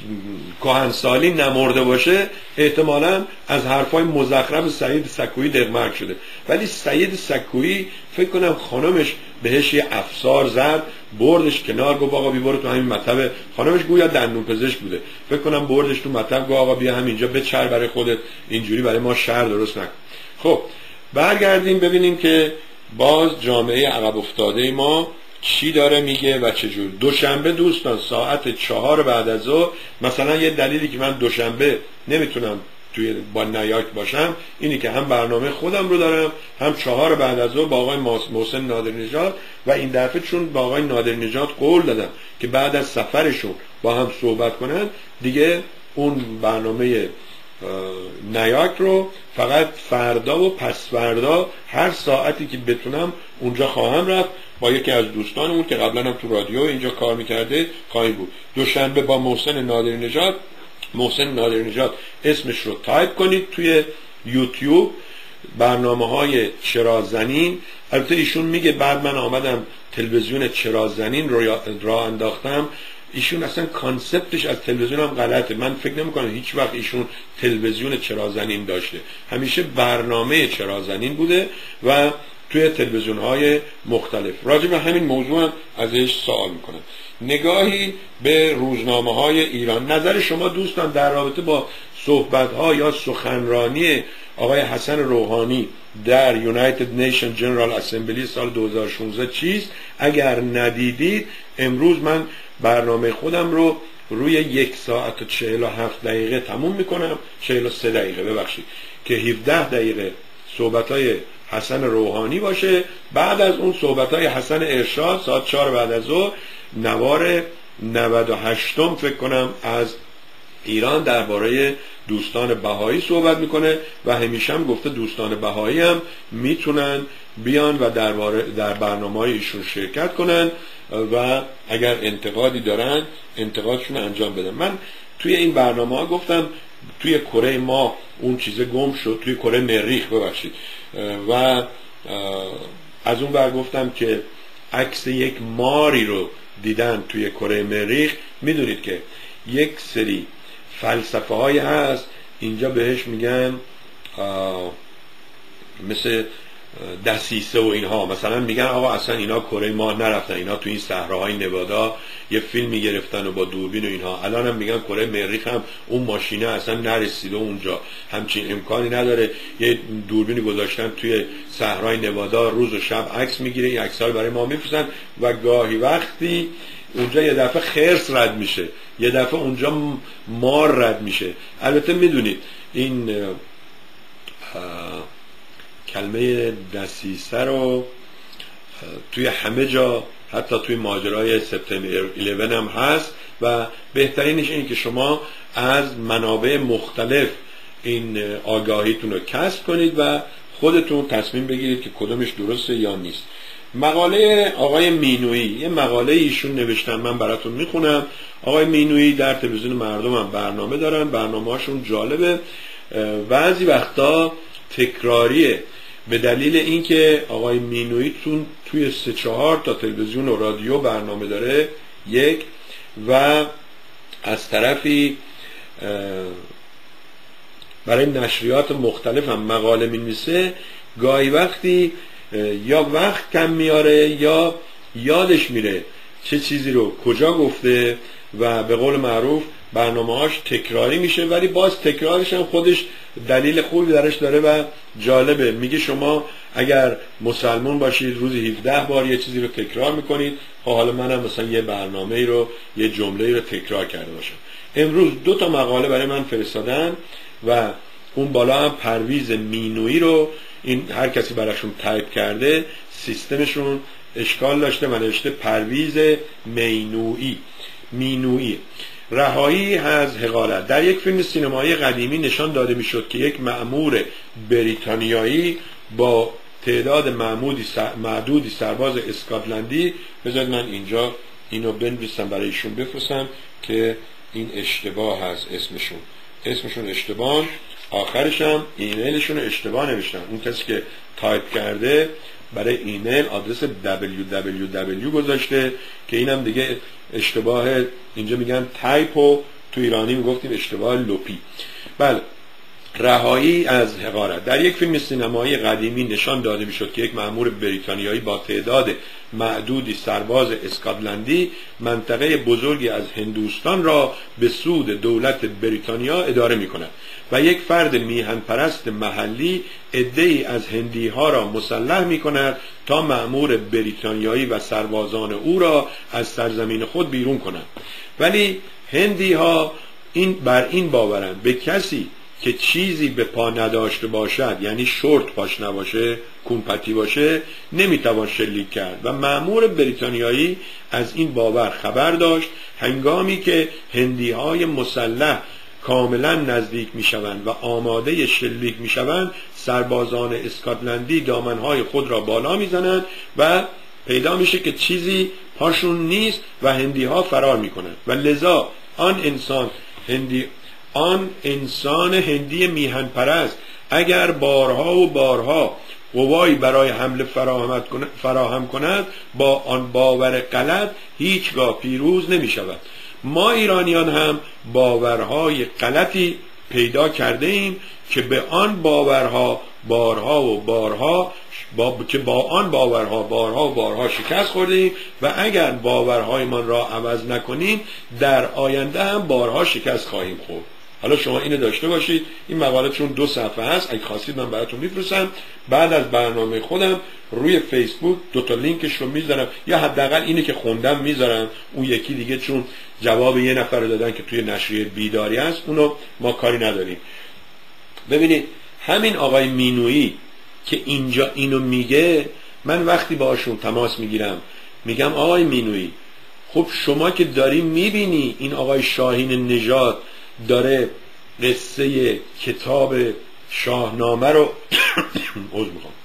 کهنسالی نمرده باشه، احتمالاً از حرفای مزخرف سعید سکویی دغمرگ شده. ولی سعید سکویی فکر کنم خانمش بهش یه افسار زد، بردش کنار، گفت آقا بی برو تو همین مطب. خانمش گویا دندون پزشک بوده، فکر کنم بردش تو مطب، گفت آقا بیا همینجا بچر برای خودت، اینجوری برای ما شر درست نکن. خب برگردیم ببینیم که باز جامعه عقب افتاده ما چی داره میگه و چجور. دوشنبه دوستان ساعت چهار بعد از ظهر، مثلا یه دلیلی که من دوشنبه نمیتونم توی با نیاک باشم اینی که هم برنامه خودم رو دارم، هم چهار بعد از ظهر با آقای محسن نادرنژاد، و این دفعه چون با آقای نادرنژاد قول دادم که بعد از سفرشون با هم صحبت کنن، دیگه اون برنامه نیاک رو فقط فردا و پس فردا هر ساعتی که بتونم اونجا خواهم رفت، با یکی از دوستانمون که قبلا هم تو رادیو اینجا کار میکرده خواهیم بود. دوشنبه با محسن نادرنژاد. محسن نادرنژاد اسمش رو تایپ کنید توی یوتیوب، برنامه های چرا زنین. البته ایشون میگه بعد من آمدم تلویزیون چرا زنین رو راه انداختم. ایشون اصلا کانسپتش از تلویزیون هم غلطه. من فکر نمی کنم هیچ وقت ایشون تلویزیون چرا زنین داشته، همیشه برنامه چرا زنین بوده و توی تلویزیون های مختلف راجع به همین موضوع هم ازش سوال میکنن. نگاهی به روزنامه های ایران، نظر شما دوستان در رابطه با صحبت ها یا سخنرانی آقای حسن روحانی در یونایتد نیشن جنرال اسمبلی سال دو هزار و شانزده چیست؟ اگر ندیدید امروز من برنامه خودم رو روی یک ساعت و چهل و هفت دقیقه تموم میکنم، چهل و سه دقیقه ببخشید، که هفده دقیقه صحبت های حسن روحانی باشه، بعد از اون صحبت های حسن ارشاد ساعت چهار بعد از ظهر نوار نود و هشتم فکر کنم از ایران درباره دوستان بهایی صحبت میکنه و همیشه هم گفته دوستان بهایی هم میتونن بیان و درباره در برنامه‌های ایشون شرکت کنن و اگر انتقادی دارن انتقادشون انجام بدن. من توی این برنامه ها گفتم توی کره ما اون چیزه گم شد، توی کره مریخ ببخشید، و از اون بر گفتم که عکس یک ماری رو دیدن توی کره مریخ. میدونید که یک سری فلسفه های هست اینجا بهش میگن مثل دسیسه و اینها، مثلا میگن آقا اصلا اینا کره ماه نرفتن، اینا تو این صحراهای نوادا یه فیلمی گرفتن و با دوربین و اینها، الان هم میگن کره مریخ هم اون ماشینه اصلا نرسیده اونجا، همچین امکانی نداره، یه دوربینی گذاشتن توی صحرای نوادا روز و شب عکس میگیره، این عکس‌ها رو برای ما میفرستن و گاهی وقتی اونجا یه دفعه خرس رد میشه، یه دفعه اونجا مار رد میشه. البته میدونید این کلمه دسیسه رو توی همه جا، حتی توی ماجرای سپتامبر یازده هم هست و بهترینش اینه که شما از منابع مختلف این آگاهیتون رو کسب کنید و خودتون تصمیم بگیرید که کدومش درسته یا نیست. مقاله آقای مینویی، یه مقاله ایشون نوشتن، من براتون میخونم. آقای مینویی در تلویزیون مردم هم برنامه دارن، برنامه هاشون جالبه، بعضی وقتا تکراریه به دلیل اینکه آقای مینویی تون توی سه چهار تا تلویزیون و رادیو برنامه داره یک، و از طرفی برای نشریات مختلف هم مقاله می‌نویسه، گاهی وقتی یا وقت کم میاره یا یادش میره چه چیزی رو کجا گفته و به قول معروف برنامه‌هاش تکراری میشه، ولی باز تکرارش هم خودش دلیل خوبی درش داره و جالبه. میگه شما اگر مسلمان باشید روزی هفده بار یه چیزی رو تکرار میکنید، حالا منم مثلا یه برنامه‌ای رو یه جمله‌ای رو تکرار کرده باشم. امروز دو تا مقاله برای من فرستادن و اون بالا هم پرویز مینویی رو، این هر کسی براشون تایپ کرده سیستمشون اشکال داشته و نوشته پرویز مینویی مینویی رهایی از حقارت. در یک فیلم سینمایی قدیمی نشان داده میشد که یک مأمور بریتانیایی با تعداد معدودی سرباز اسکاتلندی، بذارید من اینجا اینو بنویسم برای ایشون بفرستم که این اشتباه هست، اسمشون اسمشون اشتباه، آخرش هم ایمیلشون اشتباه نوشتن. اون کسی که تایپ کرده برای ایمیل آدرس دبلیو دبلیو دبلیو گذاشته که اینم دیگه اشتباه، اینجا میگن تایپو، تو ایرانی میگفتیم اشتباه لپی. بله، رهایی از حقارت. در یک فیلم سینمایی قدیمی نشان داده میشد که یک مأمور بریتانیایی با تعداد معدودی سرباز اسکاتلندی منطقه بزرگی از هندوستان را به سود دولت بریتانیا اداره میکند و یک فرد میهن پرست محلی عده‌ای از هندی ها را مسلح میکند تا مأمور بریتانیایی و سربازان او را از سرزمین خود بیرون کنند. ولی هندی ها این بر این باورند به کسی که چیزی به پا نداشته باشد، یعنی شورت پاش نباشه، کونپتی باشه، نمیتوان شلیک کرد و مأمور بریتانیایی از این باور خبر داشت. هنگامی که هندی های مسلح کاملا نزدیک میشوند و آماده شلیک میشوند، سربازان اسکاتلندی دامنهای خود را بالا میزنند و پیدا میشه که چیزی پاشون نیست و هندی ها فرار میکنند و لذا آن انسان هندی آن انسان هندی میهن پرست اگر بارها و بارها قوایی برای حمله فراهم کند، با آن باور غلط هیچگاه پیروز نمی شود. ما ایرانیان هم باورهای غلطی پیدا کرده ایم که به آن باورها بارها و بارها با... که با آن باورها بارها و بارها شکست خورده ایم و اگر باورهایمان را عوض نکنیم در آینده هم بارها شکست خواهیم خورد. حالا شما اینو داشته باشید. این مقاله چون دو صفحه هست، اگه خواستید من براتون میفرستم. بعد از برنامه خودم روی فیسبوک دو تا لینکش رو میذارم، یا حداقل اینی که خوندم میذارم. اون یکی دیگه چون جواب یه نفر دادن که توی نشریه بیداری هست، اونو ما کاری نداریم. ببینید همین آقای مینویی که اینجا اینو میگه، من وقتی باشون تماس میگیرم میگم آقای مینویی، خب شما که داری میبینی این آقای شاهین نژاد داره قصه کتاب شاهنامه رو عذر میخوام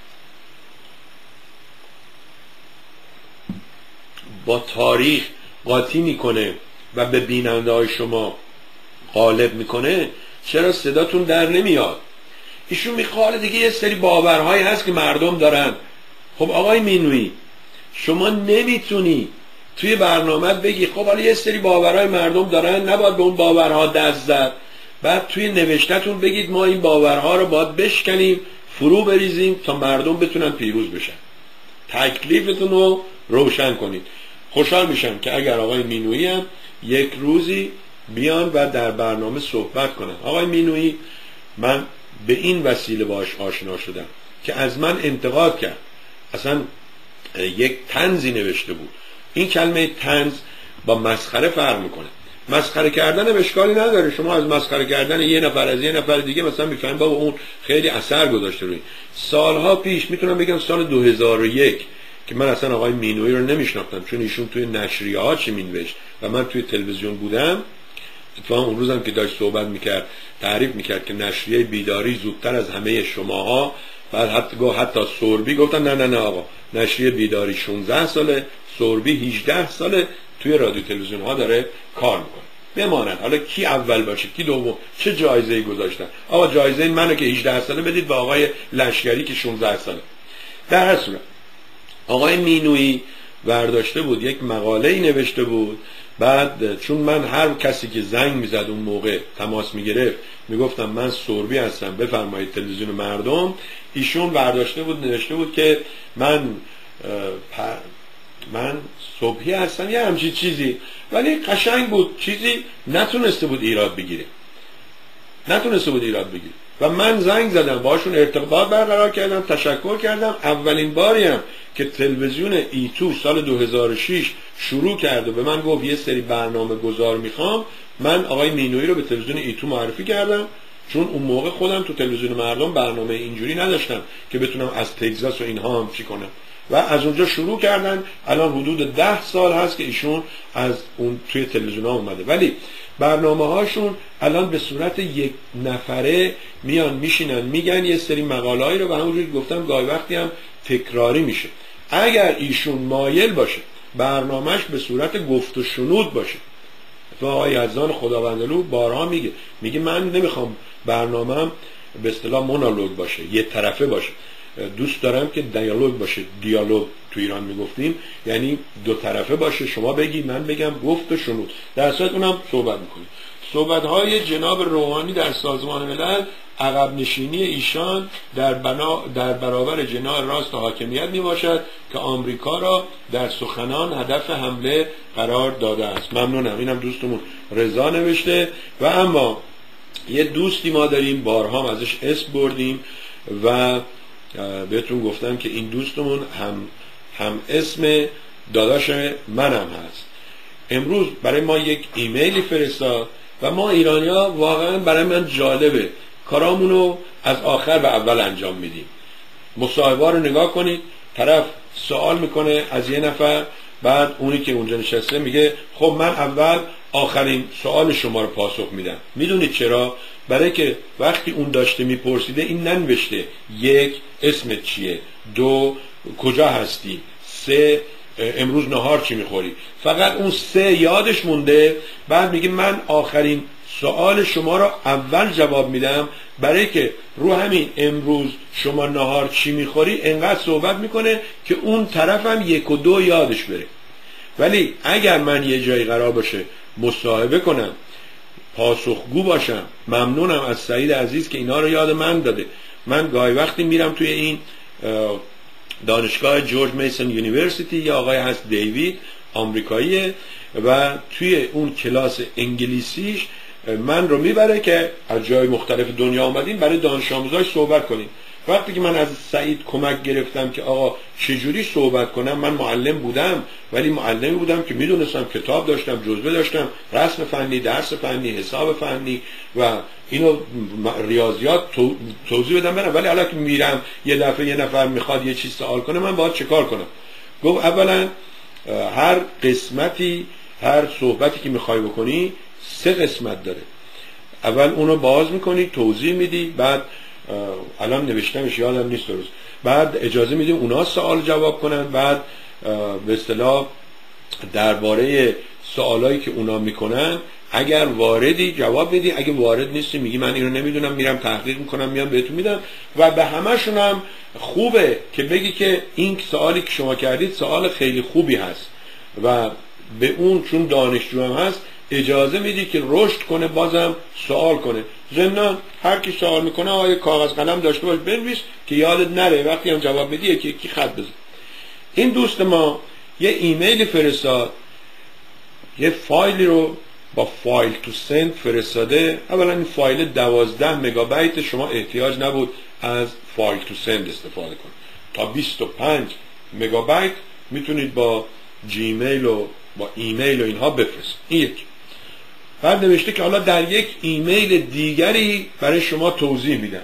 با تاریخ قاطی میکنه و به بیننده های شما غالب میکنه، چرا صداتون در نمیاد؟ ایشون میخواد دیگه یه سری باورهایی هست که مردم دارن. خب آقای مینویی، شما نمیتونی توی برنامه بگی خب حالا یه سری باورهای مردم دارن، نباید به اون باورها دست زد، بعد توی نوشته‌تون بگید ما این باورها رو باید بشکنیم، فرو بریزیم تا مردم بتونن پیروز بشن. تکلیفتون رو روشن کنید. خوشحال میشم که اگر آقای مینویی هم یک روزی بیان و در برنامه صحبت کنن. آقای مینویی، من به این وسیله باش آشنا شدم که از من انتقاد کرد. اصلا یک طنزی نوشته بود. این کلمه طنز با مسخره فرق میکنه. مسخره کردن اشکالی نداره، شما از مسخره کردن یه نفر از یه نفر دیگه مثلا میفهمید بابا اون خیلی اثر گذاشته روی. سالها پیش، میتونم بگم سال دو هزار و یک، که من اصلا آقای مینویی رو نمیشناختم چون ایشون توی نشریه ها چی مینوشت و من توی تلویزیون بودم. اتفاقا اون روزم که داشت صحبت میکرد تعریف میکرد که نشریه بیداری زودتر از همه شماها، بعد حتی گفت حتی سوربی، گفتن نه نه نه آقا، نشریه بیداری شانزده ساله، سوربی هجده ساله توی رادیو تلویزیون ها داره کار میکنه. بماند حالا کی اول باشه کی دوم، چه جایزه‌ای گذاشتن. آقا جایزه منو که هجده ساله بدید به آقای لشکری که شانزده ساله. در هر صورت آقای مینویی برداشته بود یک مقاله‌ای نوشته بود. بعد چون من هر کسی که زنگ میزد اون موقع تماس میگرفت میگفتم من سوربی هستم بفرمایید تلویزیون مردم، ایشون برداشته بود نوشته بود که من من صبحی هستم یه همچین چیزی، ولی قشنگ بود، چیزی نتونسته بود ایراد بگیره نتونسته بود ایراد بگیره و من زنگ زدم باشون ارتباط برقرار کردم، تشکر کردم. اولین باری هم که تلویزیون ایتو سال دو هزار و شش شروع کرد و به من گفت یه سری برنامه گذار میخوام، من آقای مینویی رو به تلویزیون ایتو معرفی کردم، چون اون موقع خودم تو تلویزیون مردم برنامه اینجوری نداشتم که بتونم از تگزاس و اینها هم چی کنم و از اونجا شروع کردن. الان حدود ده سال هست که ایشون از اون توی تلویزیون ها اومده، ولی برنامه هاشون الان به صورت یک نفره میان میشینن میگن یه سری مقاله‌ای رو و همونجوری گفتم گاهی وقتی هم تکراری میشه. اگر ایشون مایل باشه برنامهش به صورت گفت و شنود باشه، و آقای یزدان خداوندلو بارها میگه میگه من نمیخوام برنامه‌ام به اصطلاح مونولوگ باشه، یه طرفه باشه، دوست دارم که دیالوگ باشه. دیالوگ تو ایران میگفتیم یعنی دو طرفه باشه، شما بگی من بگم، گفت و شنود. در صورت اونم صحبت میکنیم. صحبت‌های جناب روحانی در سازمان ملل عقب نشینی ایشان در, بنا در برابر جناح راست حاکمیت می باشد که آمریکا را در سخنان هدف حمله قرار داده است. ممنونم. اینم دوستمون رضا نوشته. و اما یه دوستی ما داریم بارها ازش اسم بردیم و بهتون گفتم که این دوستمون هم هم اسم داداش منم هست. امروز برای ما یک ایمیلی فرستاد و ما ایرانی‌ها واقعا برای من جالبه کارامونو از آخر به اول انجام میدیم. مصاحبه رو نگاه کنید، طرف سوال میکنه از یه نفر، بعد اونی که اونجا نشسته میگه خب من اول آخرین سوال شما رو پاسخ میدم. میدونید چرا؟ برای که وقتی اون داشته میپرسیده این ننوشته یک اسمت چیه، دو کجا هستی، سه امروز نهار چی میخوری، فقط اون سه یادش مونده. بعد میگه من آخرین سوال شما رو اول جواب میدم برای که رو همین امروز شما نهار چی میخوری انقدر صحبت میکنه که اون طرفم یک و دو یادش بره. ولی اگر من یه جایی قرار باشه مصاحبه کنم، پاسخگو باشم. ممنونم از سعید عزیز که اینا رو یاد من داده. من گاهی وقتی میرم توی این دانشگاه جورج میسن یونیورسیتی، یه آقای هست دیوید آمریکاییه و توی اون کلاس انگلیسیش من رو میبره که از جای مختلف دنیا آمدیم برای دانش آموزاش صحبت کنیم. وقتی که من از سعید کمک گرفتم که آقا چجوری صحبت کنم، من معلم بودم ولی معلمی بودم که میدونستم کتاب داشتم، جزوه داشتم، رسم فنی، درس فنی، حساب فنی و اینو ریاضیات توضیح بدم برم. ولی حالا که میرم یه دفعه یه نفر میخواد یه چیز سوال کنه، من باید چه کار کنم؟ گفت اولا هر قسمتی، هر صحبتی که میخوای بکنی سه قسمت داره. اول اونو باز میکنی، توضیح میدی، بعد الان نوشتمش یادم نیست درست، بعد اجازه میدیم اونا سوال جواب کنن، بعد به اصطلاح درباره سوالایی که اونا میکنن اگر واردی جواب میدی، اگه وارد نیستی میگی من اینو نمیدونم، میرم تحقیق میکنم میام بهتون میدم. و به همشون هم خوبه که بگی که این سوالی که شما کردید سوال خیلی خوبی هست و به اون چون دانشجو هم هست اجازه میدی که رشد کنه، بازم سوال کنه. ضمن هر کی سوال میکنه آقا کاغذ قلم داشته باش بنویس که یادت نره، وقتی هم جواب بدی یکی یکی خط بزن. این دوست ما یه ایمیل فرستاد، یه فایلی رو با فایل تو سند فرستاده. اولا این فایل دوازده مگابایت، شما احتیاج نبود از فایل تو سند استفاده کنید. تا بیست و پنج مگابایت میتونید با جیمیل و با ایمیل و اینها بفرستید. این یک. بعد نوشته که حالا در یک ایمیل دیگری برای شما توضیح میدم،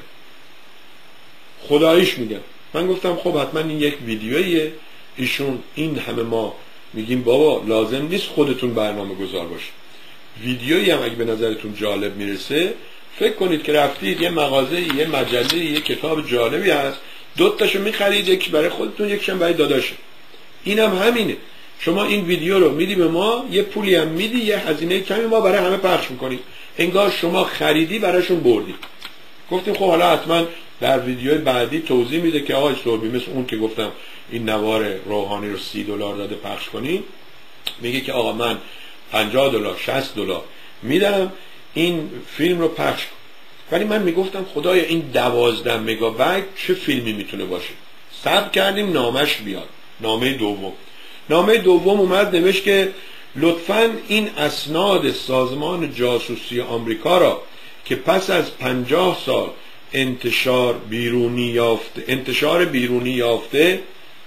خداییش میگم. من گفتم خب حتما این یک ویدیویه. ایشون این همه ما میگیم بابا لازم نیست خودتون برنامه گذار باشید، ویدیویی هم اگه به نظرتون جالب میرسه فکر کنید که رفتید یه مغازه، یه مجله، یه کتاب جالبی هست، دو تاشو میخرید، یکی برای خودتون یکیشم برای داداشه. اینم هم همینه. شما این ویدیو رو میدی به ما، یه پولی هم میدی، یه هزینه کمی ما برای همه پخش میکنیم، انگار شما خریدی براشون بردی. گفتیم خب حالا حتما در ویدیوی بعدی توضیح میده که آقای صبحی مثل اون که گفتم این نوار روحانی رو سی دلار داده پخش کنی، میگه که آقا من پنجاه دلار شصت دلار میدم این فیلم رو پخش کن. ولی من میگفتم خدایا این دوازده مگابایت چه فیلمی میتونه باشه؟ ثبت کردیم نامش بیاد. نامه دوم نامه دوم اومد نوشت که لطفاً این اسناد سازمان جاسوسی آمریکا را که پس از پنجاه سال انتشار بیرونی یافته انتشار بیرونی یافته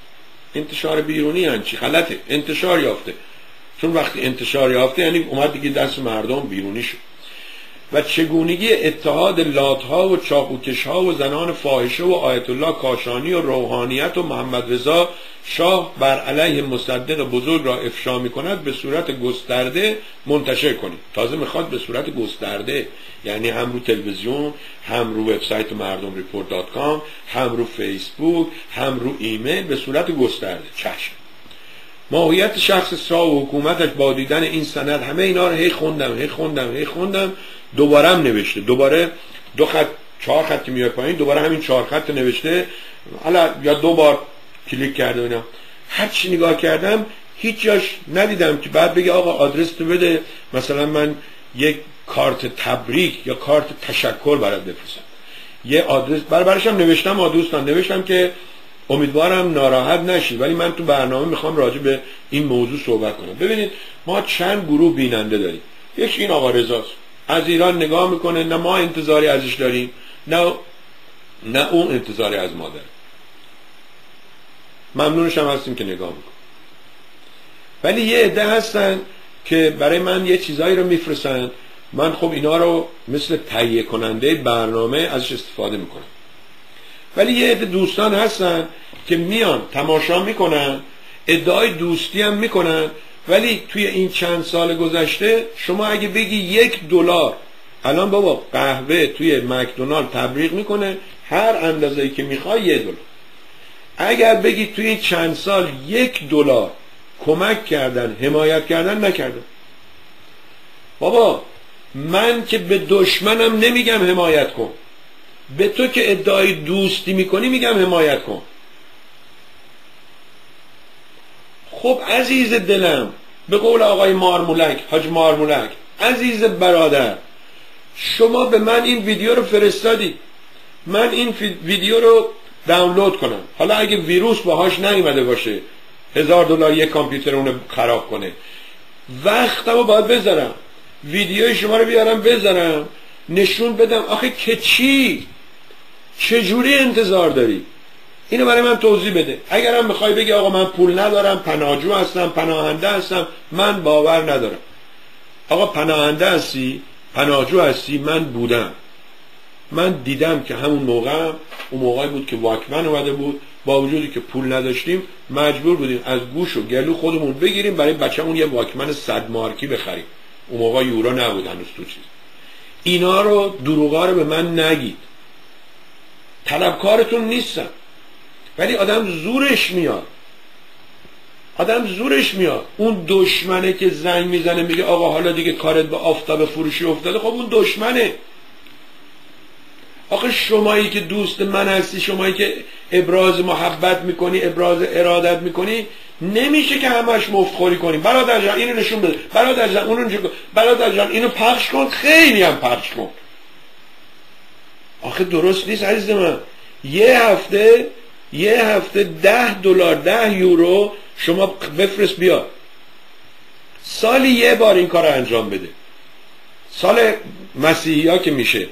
انتشار بیرونی یعنی چی؟ غلطه. انتشار یافته، چون وقتی انتشار یافته یعنی اومد دیگه دست مردم بیرونی شد. و چگونگی اتحاد لاتها و چاقوکشها و زنان فاحشه و آیت الله کاشانی و روحانیت و محمد رضا شاه بر علیه مصدق بزرگ را افشا می کند به صورت گسترده منتشر کنید. تازه میخواد به صورت گسترده، یعنی هم رو تلویزیون، هم رو وبسایت مردم ریپورت دات کام، هم رو فیسبوک، هم رو ایمیل، به صورت گسترده. چشم. ماهیت شخص شاه و حکومتش با دیدن این سند، همه اینا رو هی خوندم هی خوندم هی خوندم دوباره هم نوشته، دوباره دو خط چهار خط میاد پایین دوباره همین چهار خط نوشته، حالا یا دو بار کلیک کرده اینا. هر چی نگاه کردم هیچ جاش ندیدم که بعد بگه آقا آدرس تو بده، مثلا من یک کارت تبریک یا کارت تشکر برات بفرستم. یه آدرس بر برش هم نوشتم. آ دوستان نوشتم که امیدوارم ناراحت نشید ولی من تو برنامه میخوام راجع به این موضوع صحبت کنم. ببینید ما چند گروه بیننده داریم. یکی این آقا رضاست، از ایران نگاه میکنه، نه ما انتظاری ازش داریم نه نه اون انتظاری از ما داره. ممنونش هم هستیم که نگاه میکنه. ولی یه عده هستن که برای من یه چیزایی رو میفرستن، من خب اینا رو مثل تهیه کننده برنامه ازش استفاده میکنم. ولی یه عده دوستان هستن که میان تماشا میکنن، ادعای دوستی هم میکنن، ولی توی این چند سال گذشته شما اگه بگی یک دلار، الان بابا قهوه توی مکدونالد تبریق میکنه هر اندازه‌ای که میخوای یه دلار، اگر بگی توی این چند سال یک دلار کمک کردن، حمایت کردن، نکردن. بابا من که به دشمنم نمیگم حمایت کن، به تو که ادعای دوستی میکنی میگم حمایت کن. خب عزیز دلم، به قول آقای مارمولک، حاج مارمولک، عزیز برادر، شما به من این ویدیو رو فرستادی، من این ویدیو رو دانلود کنم، حالا اگه ویروس باهاش نیومده باشه هزار دلار یک کامپیوتر اونو خراب کنه، وقتمو باید بذارم ویدیوی شما رو بیارم بذارم نشون بدم آخه که چی، چجوری انتظار داری؟ اینو برای من توضیح بده. اگرم میخوای بگی آقا من پول ندارم، پناهجو هستم، پناهنده هستم، من باور ندارم. آقا پناهنده هستی، پناهجو هستی، من بودم، من دیدم که همون موقع اون موقعی بود که واکمن اومده بود، با وجودی که پول نداشتیم مجبور بودیم از گوش و گلو خودمون بگیریم برای بچه‌مون یه واکمن صد مارکی بخریم. اون موقع یورو نبود هنوز تو چیز. اینا رو دروغا رو به من نگید، طلبکارتون نیستم، ولی آدم زورش میاد، آدم زورش میاد. اون دشمنه که زنگ میزنه میگه آقا حالا دیگه کارت به آفتاب فروشی افتاده، خب اون دشمنه. آخه شمایی که دوست من هستی، شمایی که ابراز محبت میکنی، ابراز ارادت میکنی، نمیشه که همش مفتخوری کنی. برادر جان اینو نشون بده، برادر جان اونو نشون بده، برادر جان اینو پخش کن، خیلی هم پخش کن. آخه درست نیست عزیز من. یه هفته یه هفته ده دلار ده یورو شما بفرست بیا، سالی یه بار این کار رو انجام بده. سال مسیحی ها که میشه،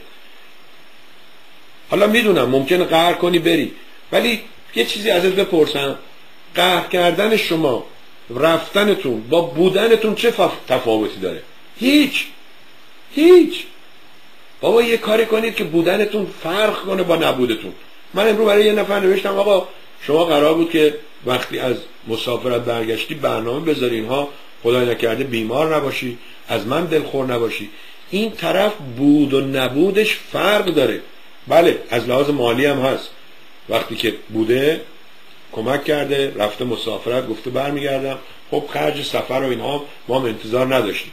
حالا میدونم ممکنه قهر کنی بری، ولی یه چیزی ازت بپرسم، قهر کردن شما رفتنتون با بودنتون چه تفاوتی داره؟ هیچ هیچ. بابا یه کاری کنید که بودنتون فرق کنه با نبودتون. من امروز برای یه نفر نوشتم آقا شما قرار بود که وقتی از مسافرت برگشتی برنامه بذاری، اینها خدای نکرده بیمار نباشی، از من دلخور نباشی. این طرف بود و نبودش فرق داره. بله از لحاظ مالی هم هست، وقتی که بوده کمک کرده، رفته مسافرت گفته برمیگردم، خب خرج سفر و اینها ما هم انتظار نداشتیم.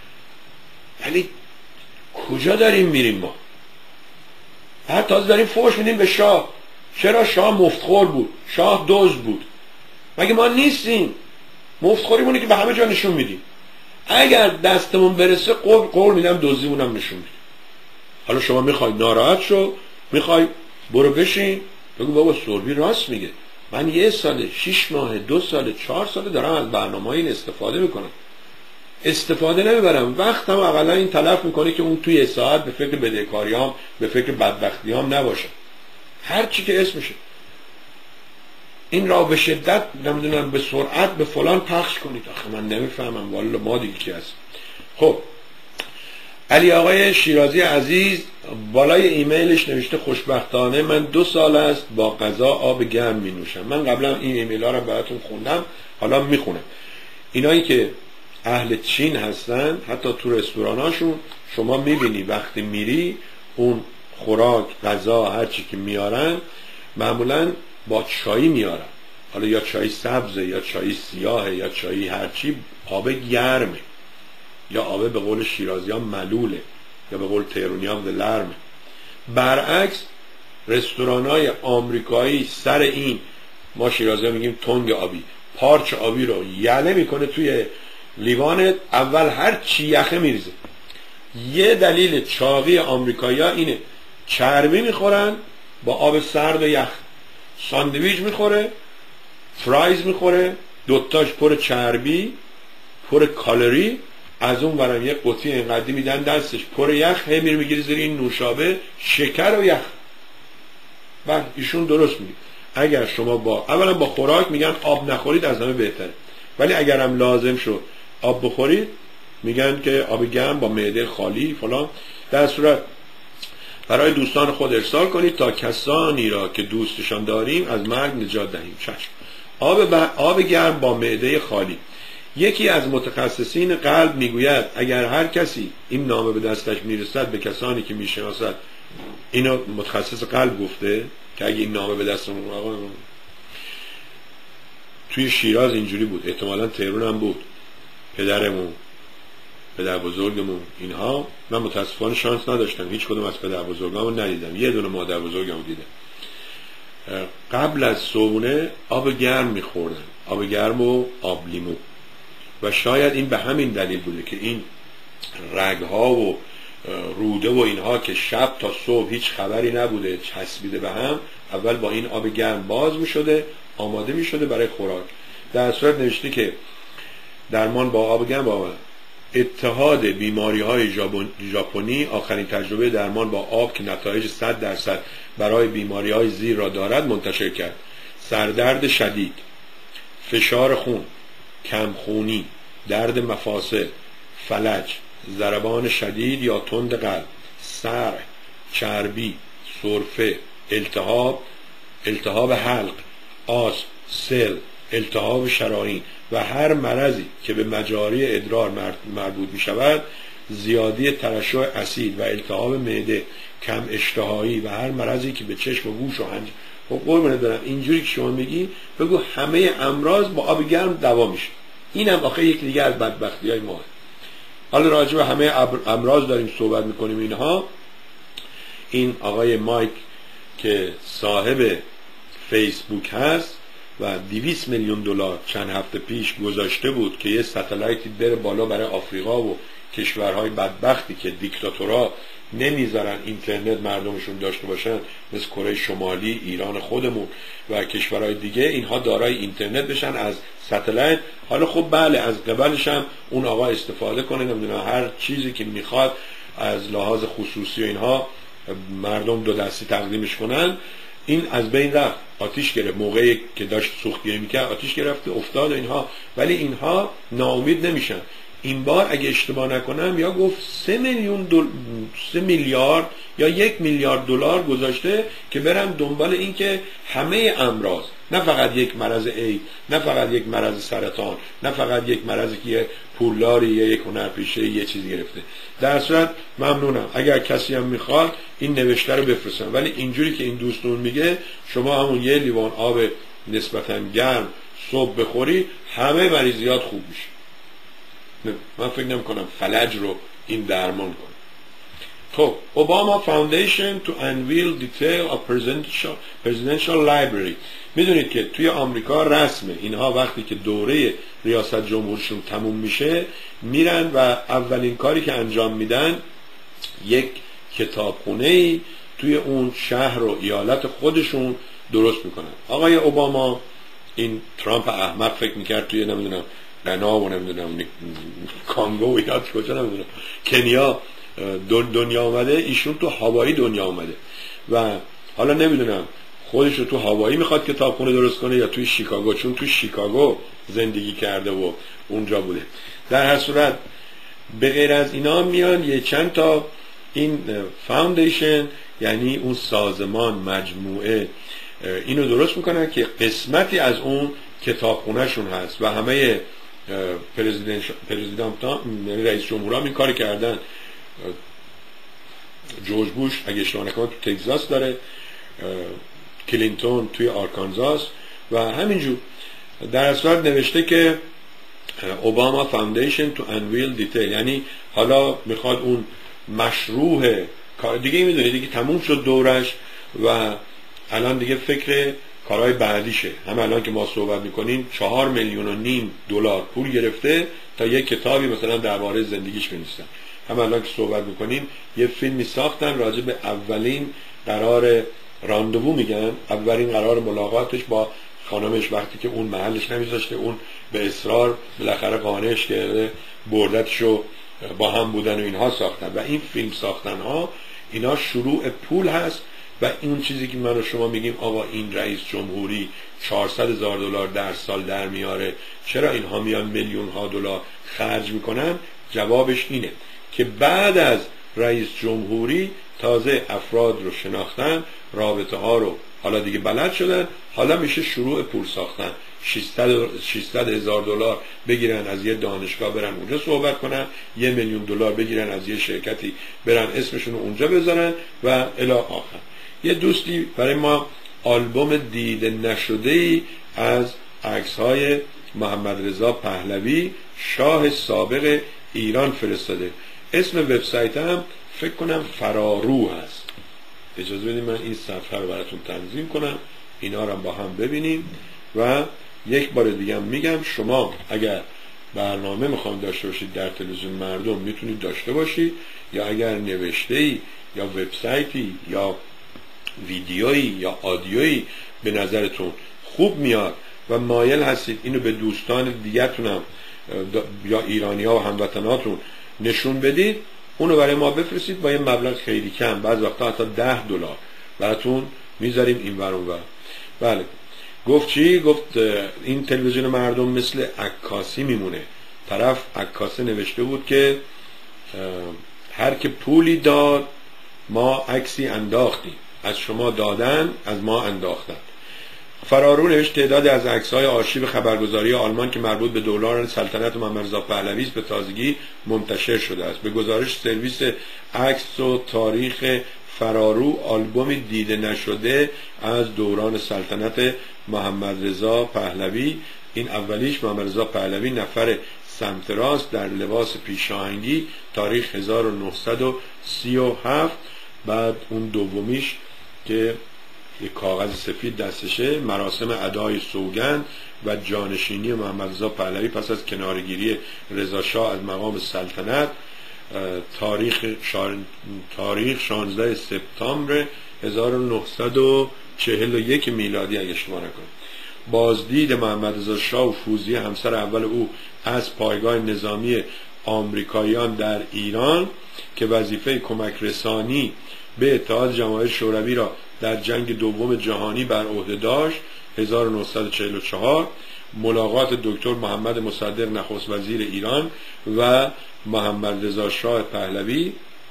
ولی کجا داریم میریم ما؟ هر تازه داریم فوش میدیم به شاه. چرا؟ شاه مفتخور بود، شاه دزد بود. مگه ما نیستیم؟ مفتخوریمونه که به همه جا نشون میدیم. اگر دستمون برسه قول, قول میدم دزدیمونم نشون میدیم. حالا شما میخوای ناراحت شو، میخوای برو بشین بگو بابا سوربی راست میگه، من یه ساله، شش ماه، دو ساله، چهار ساله دارم از برنامه این استفاده میکنم، استفاده نمیبرم، وقتم اقلا این تلف میکنه که اون توی ساعت به فکر بدهکاریام، به فکر بدبختیام نباشه. هر چی که اسمشه این را به شدت نمیدونم به سرعت به فلان پخش کنید. آخه من نمیفهمم والا ما دیگه کی هست. خب علی آقای شیرازی عزیز بالای ایمیلش نوشته خوشبختانه من دو سال است با غذا آب گرم می نوشم. من قبلا این ایمیل ها رو براتون خوندم، حالا میخونم. اینایی که اهل چین هستن حتی تو رستوراناشون شما میبینی وقتی میری اون خوراک غذا هر چی که میارن معمولا با چایی میارن، حالا یا چای سبزه یا چای سیاهه یا چای هرچی، آب گرمه یا آب به قول شیرازیان ملوله یا به قول تهرونیان لرمه. برعکس رستورانای آمریکایی سر این ما شیرازیان میگیم تنگ آبی، پارچ آبی رو یله میکنه توی لیوانت، اول هر چی یخه میریزه. یه دلیل چاقی آمریکایی‌ها اینه، چربی میخورن با آب سرد و یخ، ساندویچ میخوره، فرایز میخوره، دوتاش پر چربی پر کالری، از اون ورم یک قطعه اینقدی میدن دستش پر یخ، هی میره میگیری زیر این نوشابه شکر و یخ. بله ایشون درست میگه. اگر شما با اولا با خوراک میگن آب نخورید از همه بهتره، ولی اگر هم لازم شد آب بخورید میگن که آب گرم با معده خالی فلان. در صورت برای دوستان خود ارسال کنید تا کسانی را که دوستشان داریم از مرگ نجات دهیم. چشم. آب, ب... آب گرم با معده خالی. یکی از متخصصین قلب میگوید اگر هر کسی این نامه به دستش میرسد به کسانی که میشناسد، اینو متخصص قلب گفته که اگه این نامه به دستمون توی شیراز اینجوری بود، احتمالاً تهران هم بود، پدرمون پدر بزرگمون اینها، من متاسفانه شانس نداشتم هیچ کدوم از پدر بزرگامو ندیدم، یه دونه مادر بزرگمو دیدم. قبل از صبحونه آب گرم میخوردن، آب گرم و آب لیمو، و شاید این به همین دلیل بوده که این رگها و روده و اینها که شب تا صبح هیچ خبری نبوده چسبیده به هم، اول با این آب گرم باز می شده، آماده می شده برای خوراک. در صورت نوشته که درمان با آب گرم با اتحاد بیماری های ژاپنی آخرین تجربه درمان با آب که نتایج صد درصد برای بیماری های زیر را دارد منتشر کرد. سردرد شدید، فشار خون، کمخونی، درد مفاصل، فلج، ضربان شدید یا تند قلب، سرح، چربی، سرفه، التهاب، التهاب حلق، آسم، سل، التهاب شرايین و هر مرضی که به مجاری ادرار مربوط می شود، زیادی ترشح اسید و التهاب معده، کم اشتهایی و هر مرضی که به چشم و گوش و حنجره. خب قربونت برم اینجوری که شما میگی بگو همه امراض با آب گرم دوا میشه. اینم آخه یک دیگه از بدبختی های ما. حالا راجع به همه امراض داریم صحبت میکنیم اینها. این آقای مایک که صاحب فیسبوک هست و دویست میلیون دلار چند هفته پیش گذاشته بود که یه ستلایتی بره بالا برای آفریقا و کشورهای بدبختی که دیکتاتورها نمیذارن اینترنت مردمشون داشته باشن، مثل کره شمالی، ایران خودمون و کشورهای دیگه، اینها دارای اینترنت بشن از ستلایت. حالا خب بله، از قبلش هم اون آقا استفاده کنه، نمیدونم هر چیزی که میخواد از لحاظ خصوصی و اینها مردم دو دستی تقدیمش کنن. این از بین رفت، آتیش گرفت، موقعی که داشت سوختگیری میکرد آتیش گرفت افتاد اینها. ولی اینها ناامید نمیشن. این بار اگه اشتباه نکنم یا گفت سه میلیون دل... سه میلیارد یا یک میلیارد دلار گذاشته که برن دنبال این که همه امراض، نه فقط یک مرض اید، نه فقط یک مرض سرطان، نه فقط یک مرضی که یه پولداری یا یک هنرپیشه یه چیزی گرفته. در صورت ممنونم اگر کسی هم میخواد این نوشته رو بفرستن. ولی اینجوری که این دوستون میگه شما همون یه لیوان آب نسبتا گرم صبح بخوری همه مریضیات خوب میشه. من فکر نمی کنم فلج رو این درمان کنه. خب اوباما فاوندیشن to unveil detail of presidential, presidential library. میدونید که توی آمریکا رسمه اینها وقتی که دوره ریاست جمهورشون تموم میشه میرن و اولین کاری که انجام میدن یک کتابخونه‌ای توی اون شهر و ایالت خودشون درست میکنن. آقای اوباما، این ترامپ احمق فکر میکرد توی نمیدونم غنا و نمیدونم کانگو و یاد کجا نمیدونم کنیا دنیا آمده، ایشون تو هاوایی دنیا آمده و حالا نمیدونم خودش رو تو هاوایی میخواد کتابخونه درست کنه یا توی شیکاگو، چون تو شیکاگو زندگی کرده و اونجا بوده. در هر صورت به غیر از اینا میان یه چند تا این فاوندیشن، یعنی اون سازمان مجموعه، اینو درست میکنن که قسمتی از اون کتابخونه شون هست و همه پرزیدنت پرزیدنت یعنی رئیس جمهورها این کار کردن. جورج بوش اگه اشتباه نکنم تو تگزاس داره، کلینتون توی آرکانزاس و همینجور. در اصل نوشته که اوباما فاوندیشن تو انویل دیتیل، یعنی حالا میخواد اون مشروع کار دیگه، میدونید دیگه تموم شد دورش و الان دیگه فکر کارهای بعدیشه. هم الان که ما صحبت میکنیم چهار میلیون و نیم دلار پول گرفته تا یک کتابی مثلا درباره زندگیش بنویسن. هم الان که صحبت میکنیم یه فیلمی ساختن راجع به اولین قرار راندوو، میگن اولین قرار ملاقاتش با خانمش وقتی که اون محلش نمیذاشته، اون به اصرار بالاخره قانعش کرده بردتشو، با هم بودن و اینها ساختن. و این فیلم ساختن ها اینا شروع پول هست و این چیزی که من و شما میگیم آقا این رئیس جمهوری چهارصد هزار دلار در سال در میاره، چرا اینها میان میلیون ها دلار خرج میکنن؟ جوابش اینه که بعد از رئیس جمهوری تازه افراد رو شناختن، رابطه ها رو حالا دیگه بلد شدن، حالا میشه شروع پول ساختن. ششصد هزار دلار بگیرن از یه دانشگاه برن اونجا صحبت کنن، یه میلیون دلار بگیرن از یه شرکتی برن اسمشون رو اونجا بذارن و الی آخر. یه دوستی برای ما آلبوم دیده نشده‌ای از عکس‌های محمد رضا پهلوی شاه سابق ایران فرستاده. اسم وبسایت هم فکر کنم فرارو هست. اجازه بدید من این صفحه رو براتون تنظیم کنم، اینا رو با هم ببینیم. و یک بار دیگه هم میگم شما اگر برنامه میخوام داشته باشید در تلویزیون مردم میتونید داشته باشید، یا اگر نوشته‌ای یا وبسایتی یا ویدیویی یا آدیویی به نظرتون خوب میاد و مایل هستید اینو به دوستان دیگرتون هم یا ایرانی‌ها و هموطناتون نشون بدید، اونو برای ما بفرستید با یه مبلغ خیلی کم، بعض وقتا حتی ده دلار براتون میذاریم این ور اون ور. بله گفت چی؟ گفت این تلویزیون مردم مثل عکاسی میمونه. طرف عکاسه نوشته بود که هر که پولی داد ما عکسی انداختیم، از شما دادن از ما انداختن. فرارو نوشت تعدادی از عکس‌های آرشیو خبرگزاری آلمان که مربوط به دوران سلطنت محمد رضا پهلوی است به تازگی منتشر شده است. به گزارش سرویس عکس و تاریخ فرارو، آلبومی دیده نشده از دوران سلطنت محمد رضا پهلوی. این اولیش محمد رضا پهلوی نفر سمت راست در لباس پیشاهنگی، تاریخ هزار و نهصد و سی و هفت. بعد اون دومیش که یک کاغذ سفید دستشه، مراسم ادای سوگند و جانشینی محمد رضا پهلوی پس از کنارگیری رضا شاه از مقام سلطنت، تاریخ شار... تاریخ شانزده سپتامبر هزار و نهصد و چهل و یک میلادی اگه اشتباه نکنم. بازدید محمد رضا شاه و فوزیه همسر اول او از پایگاه نظامی آمریکاییان در ایران که وظیفه کمک رسانی به اتحاد جماهیر شوروی را در جنگ دوم جهانی بر عهده داشت، هزار و نهصد و چهل و چهار. ملاقات دکتر محمد مصدق نخست وزیر ایران و محمد رضا شاه پهلوی.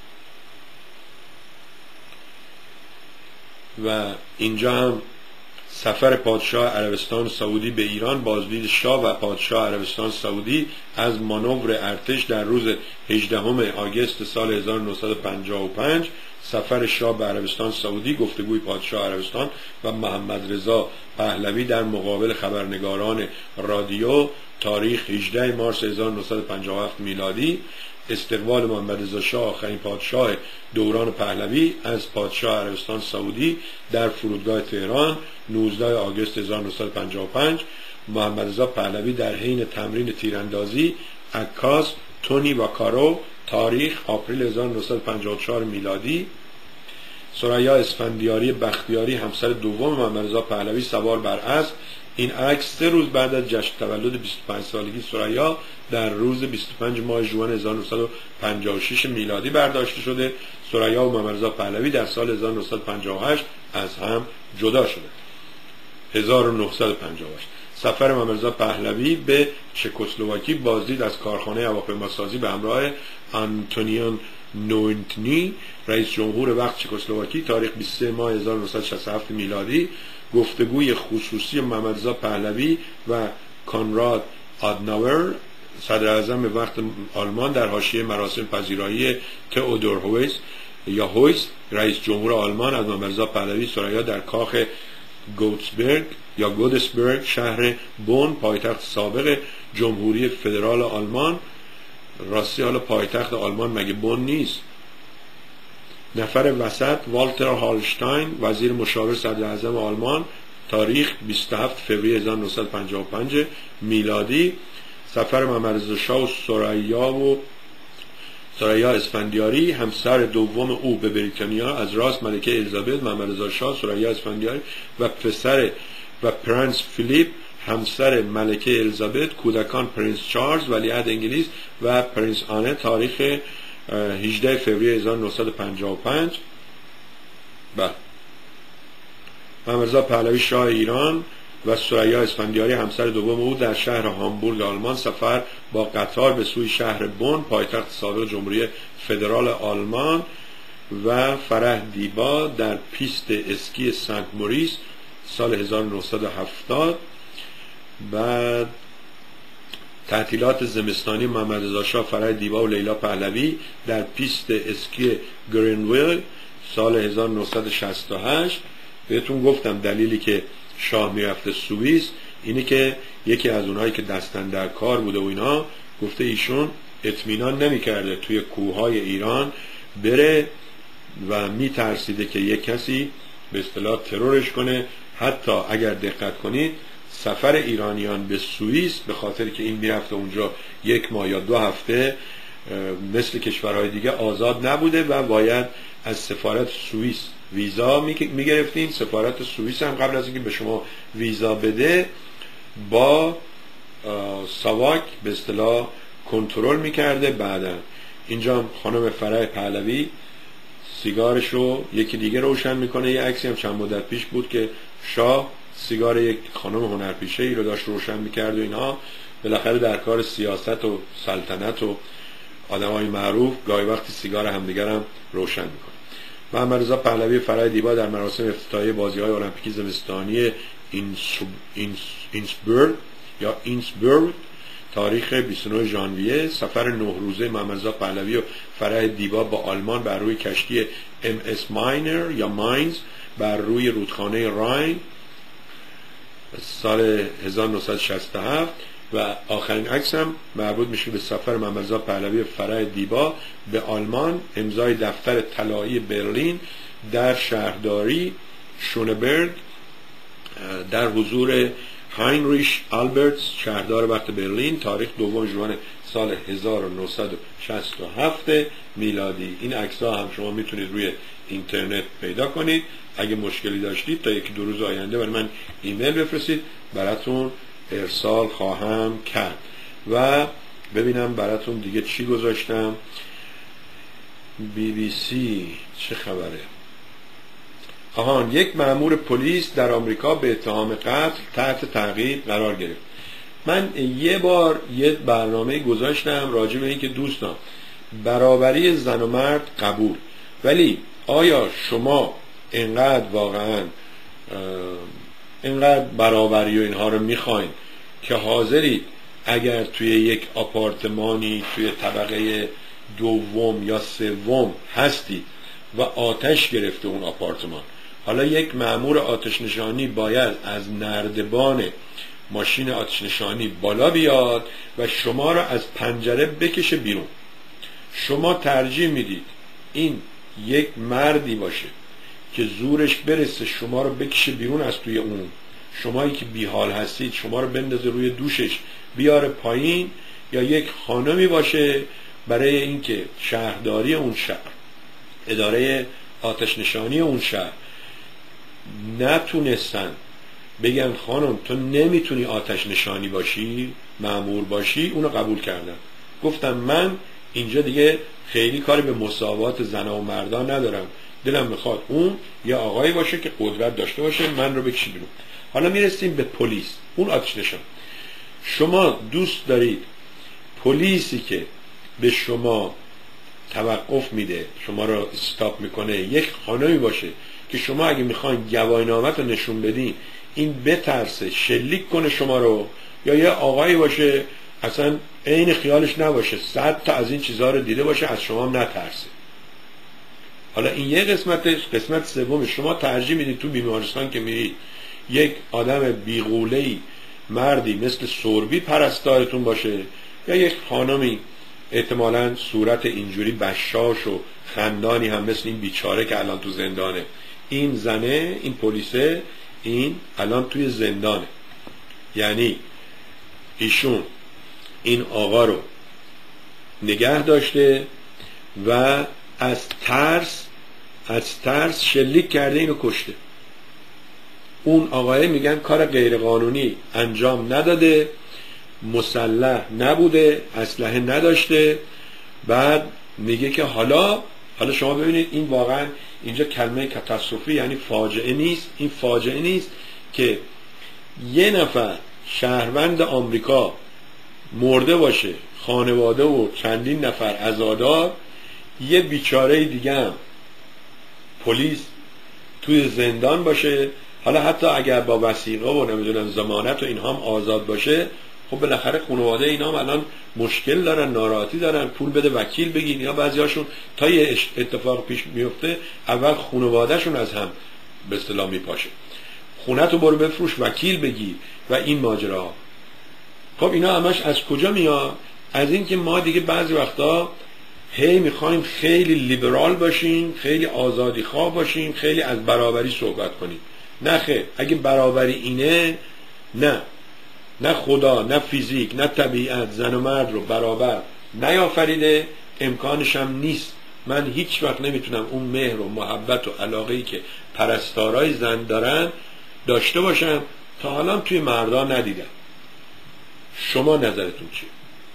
و اینجا هم سفر پادشاه عربستان سعودی به ایران، بازدید شاه و پادشاه عربستان سعودی از مانور ارتش در روز هجدهم آگوست سال هزار و نهصد و پنجاه و پنج، سفر شاه به عربستان سعودی، گفتگوی پادشاه عربستان و محمد رضا پهلوی در مقابل خبرنگاران رادیو، تاریخ هجدهم مارس هزار و نهصد و پنجاه و هفت میلادی. استقبال محمد رضا شاه آخرین پادشاه دوران پهلوی از پادشاه عربستان سعودی در فرودگاه تهران، نوزدهم آگوست هزار و نهصد و پنجاه و پنج. محمد رضا پهلوی در حین تمرین تیراندازی، عکاس تونی واکارو، تاریخ آپریل هزار و نهصد و پنجاه و چهار میلادی. ثریا اسفندیاری بختیاری همسر دوم محمد رضا پهلوی سوار بر اسب. این عکس سه روز بعد از جشن تولد بیست و پنج سالگی ثریا در روز بیست و پنج ماه ژوئن هزار و نهصد و پنجاه و شش میلادی برداشته شده. ثریا و محمد رضا پهلوی در سال هزار و نهصد و پنجاه و هشت از هم جدا شده. هزار و نهصد و پنجاه و هشت سفر محمد رضا پهلوی به چکسلواکی، بازدید از کارخانه هواپیماسازی به همراه آنتونیون نوینتنی رئیس جمهور وقت چکسلواکی، تاریخ بیست و سه ماه هزار و نهصد و شصت و هفت میلادی. گفتگوی خصوصی محمد رضا پهلوی و کانراد آدناور صدر اعظم وقت آلمان در حاشیه مراسم پذیرایی تئودور هویس یا هویس رئیس جمهور آلمان از محمد رضا پهلوی ثریا در کاخ گوتسبرگ یا گودسبرگ شهر بون، پایتخت سابق جمهوری فدرال آلمان. راستی حالا پایتخت آلمان مگه بون نیست؟ نفر وسط والتر هالشتاین وزیر مشاور صدر اعظم آلمان، تاریخ بیست و هفت فوریه هزار و نهصد و پنجاه و پنج میلادی. سفر محمد رضا شاه و ثریا و ثریا اسفندیاری همسر دوم او به بریتانیا، از راست ملکه الیزابت، محمد رضا شاه، ثریا اسفندیاری و پسر و پرنس فیلیپ همسر ملکه الیزابت، کودکان پرنس چارلز ولیعهد انگلیس و پرنس آنه، تاریخ هجدهم فوریه هزار و نهصد و پنجاه و پنج. بله محمد رضا پهلوی شاه ایران و ثریا اسفندیاری همسر دوم او در شهر هامبورگ آلمان، سفر با قطار به سوی شهر بون، پایتخت سابق جمهوری فدرال آلمان و فرح دیبا در پیست اسکی سنت موریس سال هزار و نهصد و هفتاد. بعد تعطیلات زمستانی محمد رضا شاه، فرح دیبا و لیلا پهلوی در پیست اسکی گرینویل سال هزار و نهصد و شصت و هشت. بهتون گفتم دلیلی که شاه میرفته سوئیس اینه که یکی از اونهایی که دستن در کار بوده و اینا گفته ایشون اطمینان نمی‌کرده توی کوههای ایران بره و میترسیده که یک کسی به اصطلاح ترورش کنه. حتی اگر دقت کنید سفر ایرانیان به سوئیس به خاطر که این میرفته اونجا یک ماه یا دو هفته مثل کشورهای دیگه آزاد نبوده و باید از سفارت سوئیس ویزا میگرفتین. سفارت سوئیس هم قبل از اینکه به شما ویزا بده با ساواک به اصطلاح کنترل میکرده. بعدا اینجا خانم فرح پهلوی سیگارش رو یکی دیگه روشن میکنه. یه عکسی هم چند مدت پیش بود که شاه سیگار یک خانم هنرپیشه ای رو داشت روشن میکرد و اینها. بالاخره در کار سیاست و سلطنت و آدمای معروف گاهی وقتی سیگار همدیگر هم روشن میکنه. محمد رضا پهلوی فرح دیبا در مراسم افتتاحیه بازی‌های المپیک زمستانی اینسبرگ یا اینسبرگ تاریخ بیست و نه ژانویه. سفر نه روزه محمد رضا پهلوی و فرح دیبا با آلمان بر روی کشتی ام اس ماینر یا ماینز بر روی رودخانه راین سال هزار و نهصد و شصت و هفت. و آخرین عکس هم مربوط میشه به سفر محمد رضا پهلوی و فرح دیبا به آلمان، امضای دفتر طلایی برلین در شهرداری شونبرگ در حضور هاینریش آلبرتس شهردار وقت برلین تاریخ دوم ژوئن سال هزار و نهصد و شصت و هفت میلادی. این عکس‌ها هم شما میتونید روی اینترنت پیدا کنید. اگه مشکلی داشتید تا یکی دو روز آینده برای من ایمیل بفرستید، براتون ارسال خواهم کرد. و ببینم براتون دیگه چی گذاشتم. بی بی سی چه خبره؟ آهان، یک مأمور پلیس در آمریکا به اتهام قتل تحت تعقیب قرار گرفت. من یه بار یه برنامه گذاشتم راجع به این که دوستان برابری زن و مرد قبول، ولی آیا شما اینقدر واقعا اینقدر برابری و اینها رو میخواین که حاضرید اگر توی یک آپارتمانی توی طبقه دوم یا سوم هستید و آتش گرفته اون آپارتمان، حالا یک مأمور آتش نشانی باید از نردبان ماشین آتش نشانی بالا بیاد و شما را از پنجره بکشه بیرون؟ شما ترجیح میدید این یک مردی باشه که زورش برسه شما رو بکشه بیرون از توی اون، شمایی که بی حال هستید شما رو بندازه روی دوشش بیاره پایین، یا یک خانمی باشه برای اینکه شهرداری اون شهر، اداره آتش نشانی اون شهر نتونستن بگن خانم تو نمیتونی آتش نشانی باشی، مأمور باشی، اونو قبول کردن. گفتم من اینجا دیگه خیلی کاری به مساوات زنها و مردان ندارم، دلم میخواد اون یه آقایی باشه که قدرت داشته باشه من رو بکشی بیرون. حالا میرسیم به پلیس، اون آتش نشان. شما دوست دارید پلیسی که به شما توقف میده، شما رو استاپ میکنه، یک خانمی باشه که شما اگه میخواین گواهینامه رو نشون بدین این بترسه شلیک کنه شما رو، یا یه آقایی باشه اصلا عین خیالش نباشه صد تا از این چیزها رو دیده باشه از شما هم نترسه؟ حالا این یه قسمتش. قسمت سوم، شما ترجیح میدید تو بیمارستان که میرید یک آدم بیغوله‌ای مردی مثل سوربی پرستارتون باشه، یا یک خانمی احتمالاً صورت اینجوری بشاش و خندانی هم مثل این بیچاره که الان تو زندانه؟ این زنه، این پلیسه، این الان توی زندانه. یعنی ایشون این آقا رو نگه داشته و از ترس از ترس شلیک کرده، اینو کشته. اون آقای میگن کار غیرقانونی انجام نداده، مسلح نبوده، اسلحه نداشته. بعد میگه که حالا حالا شما ببینید این واقعا اینجا کلمه کاتاستروفی یعنی فاجعه نیست. این فاجعه نیست که یه نفر شهروند آمریکا مرده باشه، خانواده و چندین نفر عزادار، یه بیچاره دیگه هم پلیس توی زندان باشه، حالا حتی اگر با وثیقه و نمیدونم ضمانت و اینها هم آزاد باشه. خب بالاخره خانواده اینا هم الان مشکل دارن، ناراحتی دارن، پول بده وکیل بگین، یا بعضیاشون تا یه اتفاق پیش میفته اول خانوادهشون از هم به اصطلاح میپاشه، خونه تو برو بفروش وکیل بگیر و این ماجراها. خب اینا همش از کجا میاد؟ از این که ما دیگه بعضی وقتا هی میخوایم خیلی لیبرال باشیم، خیلی آزادی خواه باشیم، خیلی از برابری صحبت کنیم. نه خیر، اگه برابری اینه نه نه خدا، نه فیزیک، نه طبیعت زن و مرد رو برابر نیافریده، امکانش هم نیست. من هیچ وقت نمیتونم اون مهر و محبت و علاقه‌ای که پرستارای زن دارن داشته باشم. تا حالا توی مردا ندیدم. شما نظرتون چیه؟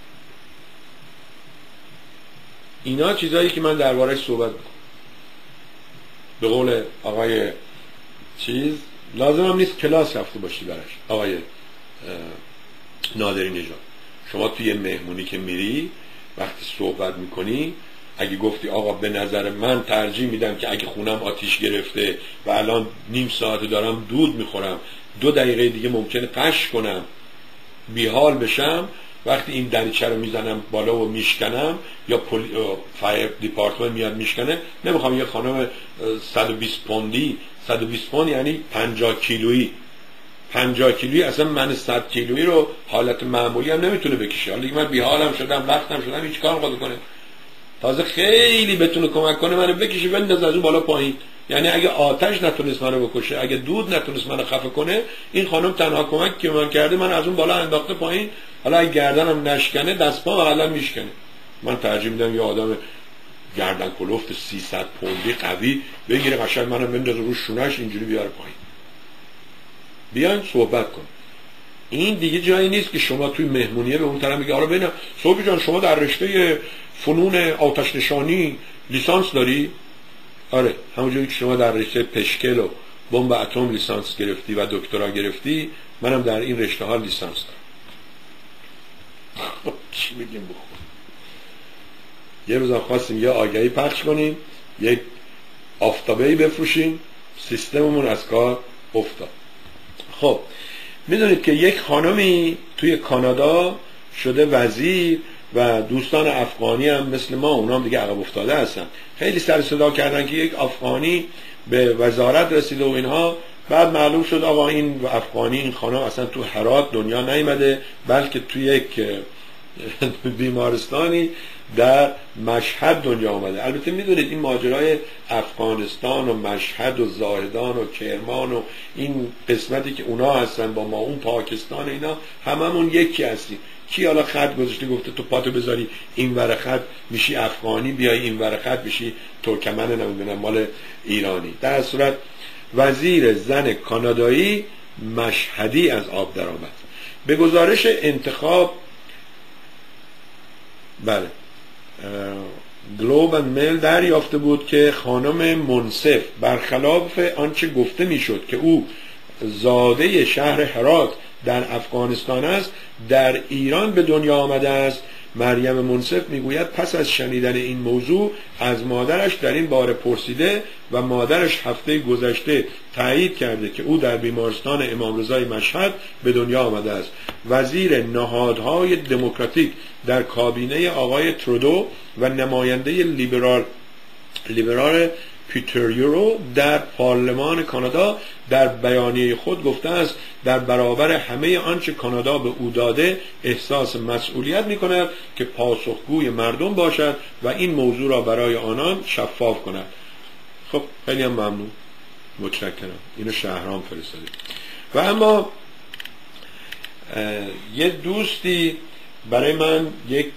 اینا چیزایی که من درباره‌اش صحبت میکنم. به قول آقای چیز لازم هم نیست کلاس رفته باشی براش، آقای نادری نژاد. شما توی مهمونی که میری وقتی صحبت میکنی، اگه گفتی آقا به نظر من ترجیح میدم که اگه خونم آتیش گرفته و الان نیم ساعت دارم دود میخورم، دو دقیقه دیگه ممکنه قش کنم بیحال بشم، وقتی این دریچه رو میزنم بالا و میشکنم یا پل... فایر دیپارتمنت میاد میشکنه، نمیخوام یه خانم صد و بیست پوندی، صد و بیست پوند یعنی پنجاه کیلویی، پنجاه کیلویی اصلا من صد کیلویی رو حالت معمولی هم نمیتونه بکشه. حالا دیگه من بیحالم شدم، وقتم شدم، هیچ کار نمیخواد کنه. تازه خیلی بتونه کمک کنه منو بکشه بندازه از اون بالا پایین. یعنی اگه آتش نتونست منو بکشه، اگه دود نتونست منو خفه کنه، این خانم تنها کمک که من کرده من از اون بالا انداخته پایین. حالا اگه گردنم نشکنه دست پا بغلا میشکنه. من ترجیح میدم یه آدم گردن کلفت سیصد پوندی قوی بگیره قشنگ منو بندازه رو شونش اینجوری بیاره پایین. بیاین صحبت کن. این دیگه جایی نیست که شما توی مهمونیه به اون طرف میگه آره ببین صبحی جان شما در رشته فنون آتش نشانی لیسانس داری؟ آره. همونجوری که شما در رشته پشکل و بمب اتم لیسانس گرفتی و دکترا گرفتی، منم در این رشته ها لیسانس دارم. چی میگیم بخور؟ یه روز خواستیم یه آگهی پخش کنیم، یک آفتابه‌ای بفروشیم، سیستممون از کار افتاد. خب میدونید که یک خانمی توی کانادا شده وزیر و دوستان افغانی هم مثل ما، اونا هم دیگه عقب افتاده هستن، خیلی سر صدا کردن که یک افغانی به وزارت رسیده و اینها. بعد معلوم شد آقا این افغانی، این خانم اصلا تو هرات دنیا نیامده، بلکه تو یک بیمارستانی در مشهد دنیا آمده. البته میدونید این ماجرای افغانستان و مشهد و زاهدان و کرمان و این قسمتی که اونا هستن با ما، اون پاکستان، اینا هممون یکی هستیم. کی حالا خط گذاشته گفته تو پاتو بذاری این ور خط میشی افغانی، بیای این ور خط میشی ترکمن، نمیدونم مال ایرانی. در صورت وزیر زن کانادایی مشهدی از آب در آمد. به گزارش انتخاب بله گلوب اند میل دریافته بود که خانم منصف برخلاف آنچه گفته میشد که او زاده شهر هرات در افغانستان است، در ایران به دنیا آمده است. مریم منصف میگوید پس از شنیدن این موضوع از مادرش در این باره پرسیده و مادرش هفته گذشته تایید کرده که او در بیمارستان امام رضای مشهد به دنیا آمده است. وزیر نهادهای دموکراتیک در کابینه آقای ترودو و نماینده لیبرال لیبرال پیتر یورو در پارلمان کانادا در بیانیه خود گفته است در برابر همه آنچه کانادا به او داده احساس مسئولیت می‌کند که پاسخگوی مردم باشد و این موضوع را برای آنان شفاف کند. خب خیلی هم ممنون، متشکرم. اینو شهرام فرستاده. و اما یه دوستی برای من یک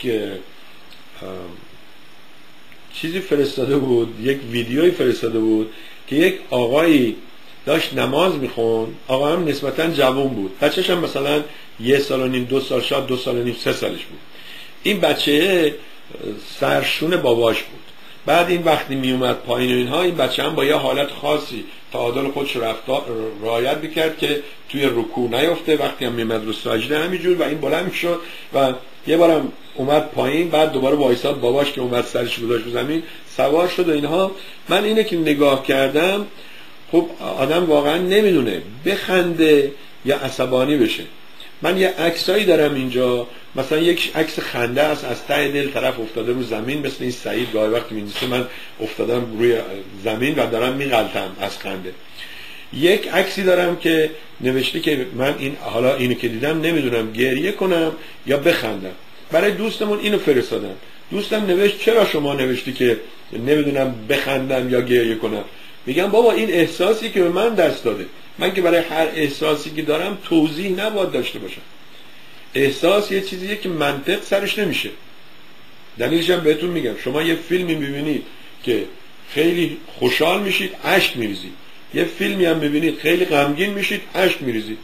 چیزی فرستاده بود، یک ویدیویی فرستاده بود که یک آقایی داشت نماز میخوند. آقا هم نسبتا جوان بود، بچه‌ش هم مثلا یه سال و نیم، دو سال، شاید دو سال و نیم، سه سالش بود. این بچه سرشون باباش بود. بعد این وقتی میومد پایین و اینها، این بچه هم با یه حالت خاصی تعادل خودش رفتار رعایت میکرد که توی رکوع نیفته. وقتی هم میومد رو سجده همینجور و این بلند میشد و یه بارم اومد پایین، بعد دوباره وایساد باباش که اومد سرش گذاشت رو زمین سوار شد و اینها. من اینه که نگاه کردم، خب آدم واقعا نمیدونه بخنده یا عصبانی بشه. من یه عکسایی دارم اینجا، مثلا یک عکس خنده است، از ته دل طرف افتاده رو زمین، مثل این سعید گاهی وقتی می‌نویسه من افتادم روی زمین و دارم میغلطم از خنده. یک عکسی دارم که نوشته که من این حالا اینو که دیدم نمیدونم گریه کنم یا بخندم. برای دوستمون اینو فرستادم. دوستم نوشت چرا شما نوشتی که نمیدونم بخندم یا گریه کنم؟ میگم بابا این احساسی که به من دست داده، من که برای هر احساسی که دارم توضیح نباید داشته باشم. احساس یه چیزیه که منطق سرش نمیشه. دلیلش هم بهتون میگم. شما یه فیلمی میبینید که خیلی خوشحال میشید، اشک میریزید. یه فیلمی هم میبینید خیلی غمگین میشید، اشک میریزید.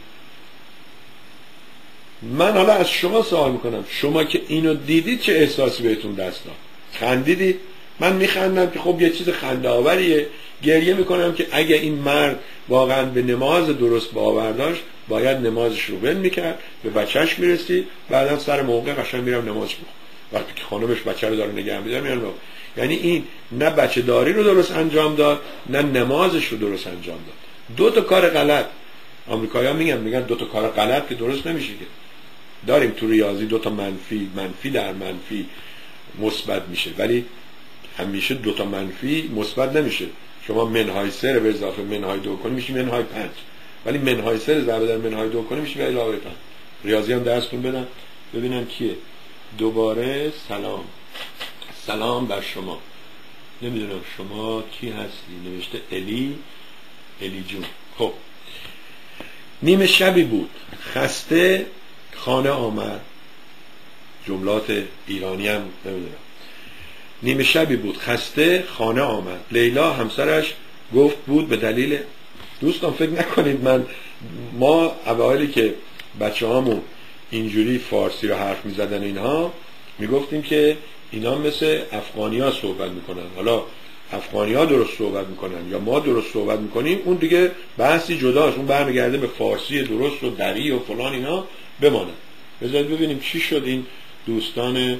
من حالا از شما سوال میکنم، شما که اینو دیدید چه احساسی بهتون دست داد؟ خندیدید؟ من میخندم که خب یه چیز خنده آوریه، گریه میکنم که اگه این مرد واقعا به نماز درست باور داشت باید نمازش رو ول میکرد، به بچهش میرسید، بعدا سر موقع قشنگ میرم نمازش میخونم. وقتی که خانمش بچه رو داره نگه میداره میرم. یعنی این نه بچه داری رو درست انجام داد، نه نمازش رو درست انجام داد. دو تا کار غلط. آمریکایی‌ها میگن میگن دو تا کار غلط که درست نمیشه. که داریم تو ریاضی دو تا منفی، منفی در منفی مثبت میشه، ولی همیشه دو تا منفی مثبت نمیشه. شما منهای سه به اضافه منهای دو کنی میشه منهای پنج، ولی منهای سه ضرب در منهای دو کنی میشه به علاوه پنج. ریاضی هم درستون بدم ببینم کیه. دوباره سلام. سلام بر شما. نمیدونم شما کی هستی. نوشته الی الی جون. خب نیمه شبی بود، خسته خانه آمد. جملات ایرانی هم نمیدونم. نیمه شبی بود، خسته خانه آمد. لیلا همسرش گفت بود به دلیل. دوستان فکر نکنید من ما اوایلی که بچه هامون اینجوری فارسی رو حرف می زدن اینها میگفتیم که اینا مثل افغانی ها صحبت میکنن. حالا افغانی ها درست صحبت میکنن یا ما درست صحبت میکنیم اون دیگه بحثی جداست، اون برمیگرده به فارسی درست و دری و فلان اینا بمانه. بذارید ببینیم چی شد. این دوستان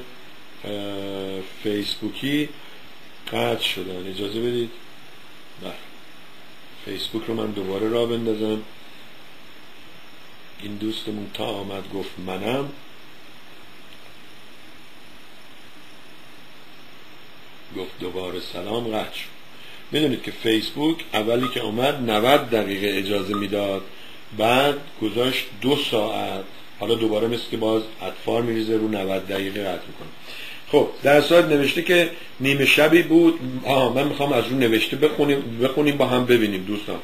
فیسبوکی قطع شدن. اجازه بدید بله فیسبوک رو من دوباره راه بندازم. این دوستمون تا آمد گفت منم. گفت دوباره سلام قطع شد. میدونید که فیسبوک اولی که اومد نود دقیقه اجازه میداد، بعد گذاشت دو ساعت، حالا دوباره مثل که باز اطفال میریزه رو نود دقیقه قطع میکنه. خب در ساعت نوشته که نیمه شبی بود. آه من میخوام از رو نوشته بخونیم بخونیم با هم ببینیم دوستان.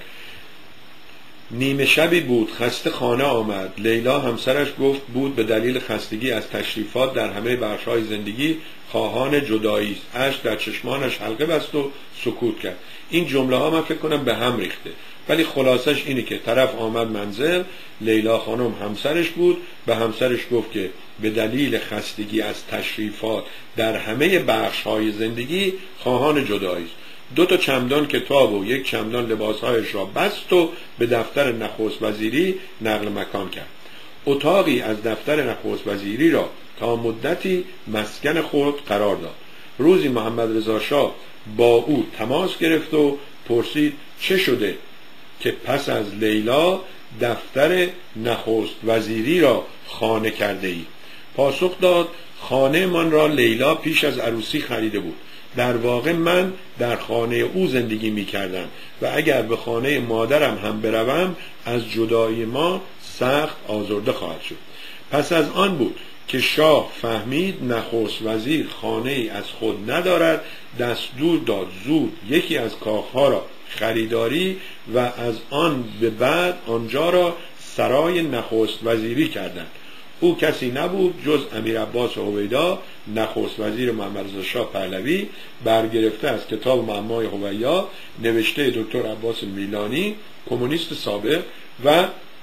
نیمه شبی بود، خسته خانه آمد. لیلا همسرش گفت بود به دلیل خستگی از تشریفات در همه بخش‌های زندگی خواهان جدایی است. اشک در چشمانش حلقه بست و سکوت کرد. این جمله ها من فکر کنم به هم ریخته، ولی خلاصش اینه که طرف آمد منزل. لیلا خانم همسرش بود، به همسرش گفت که به دلیل خستگی از تشریفات در همه بخش‌های زندگی خواهان جدایی است. دو تا چمدان کتاب و یک چمدان لباسهایش را بست و به دفتر نخست وزیری نقل مکان کرد. اتاقی از دفتر نخست وزیری را تا مدتی مسکن خود قرار داد. روزی محمد رضا شاه با او تماس گرفت و پرسید چه شده که پس از لیلا دفتر نخست وزیری را خانه کرده ای؟ پاسخ داد خانه من را لیلا پیش از عروسی خریده بود. در واقع من در خانه او زندگی می کردم و اگر به خانه مادرم هم بروم از جدایی ما سخت آزرده خواهد شد. پس از آن بود که شاه فهمید نخست وزیر خانه ای از خود ندارد، دستور داد زود یکی از کاخها را خریداری و از آن به بعد آنجا را سرای نخست وزیری کردند. او کسی نبود جز امیر عباس هویدا، نخست وزیر محمد رضا شاه پهلوی، برگرفته از کتاب معمای هویدا نوشته دکتر عباس میلانی، کمونیست سابق و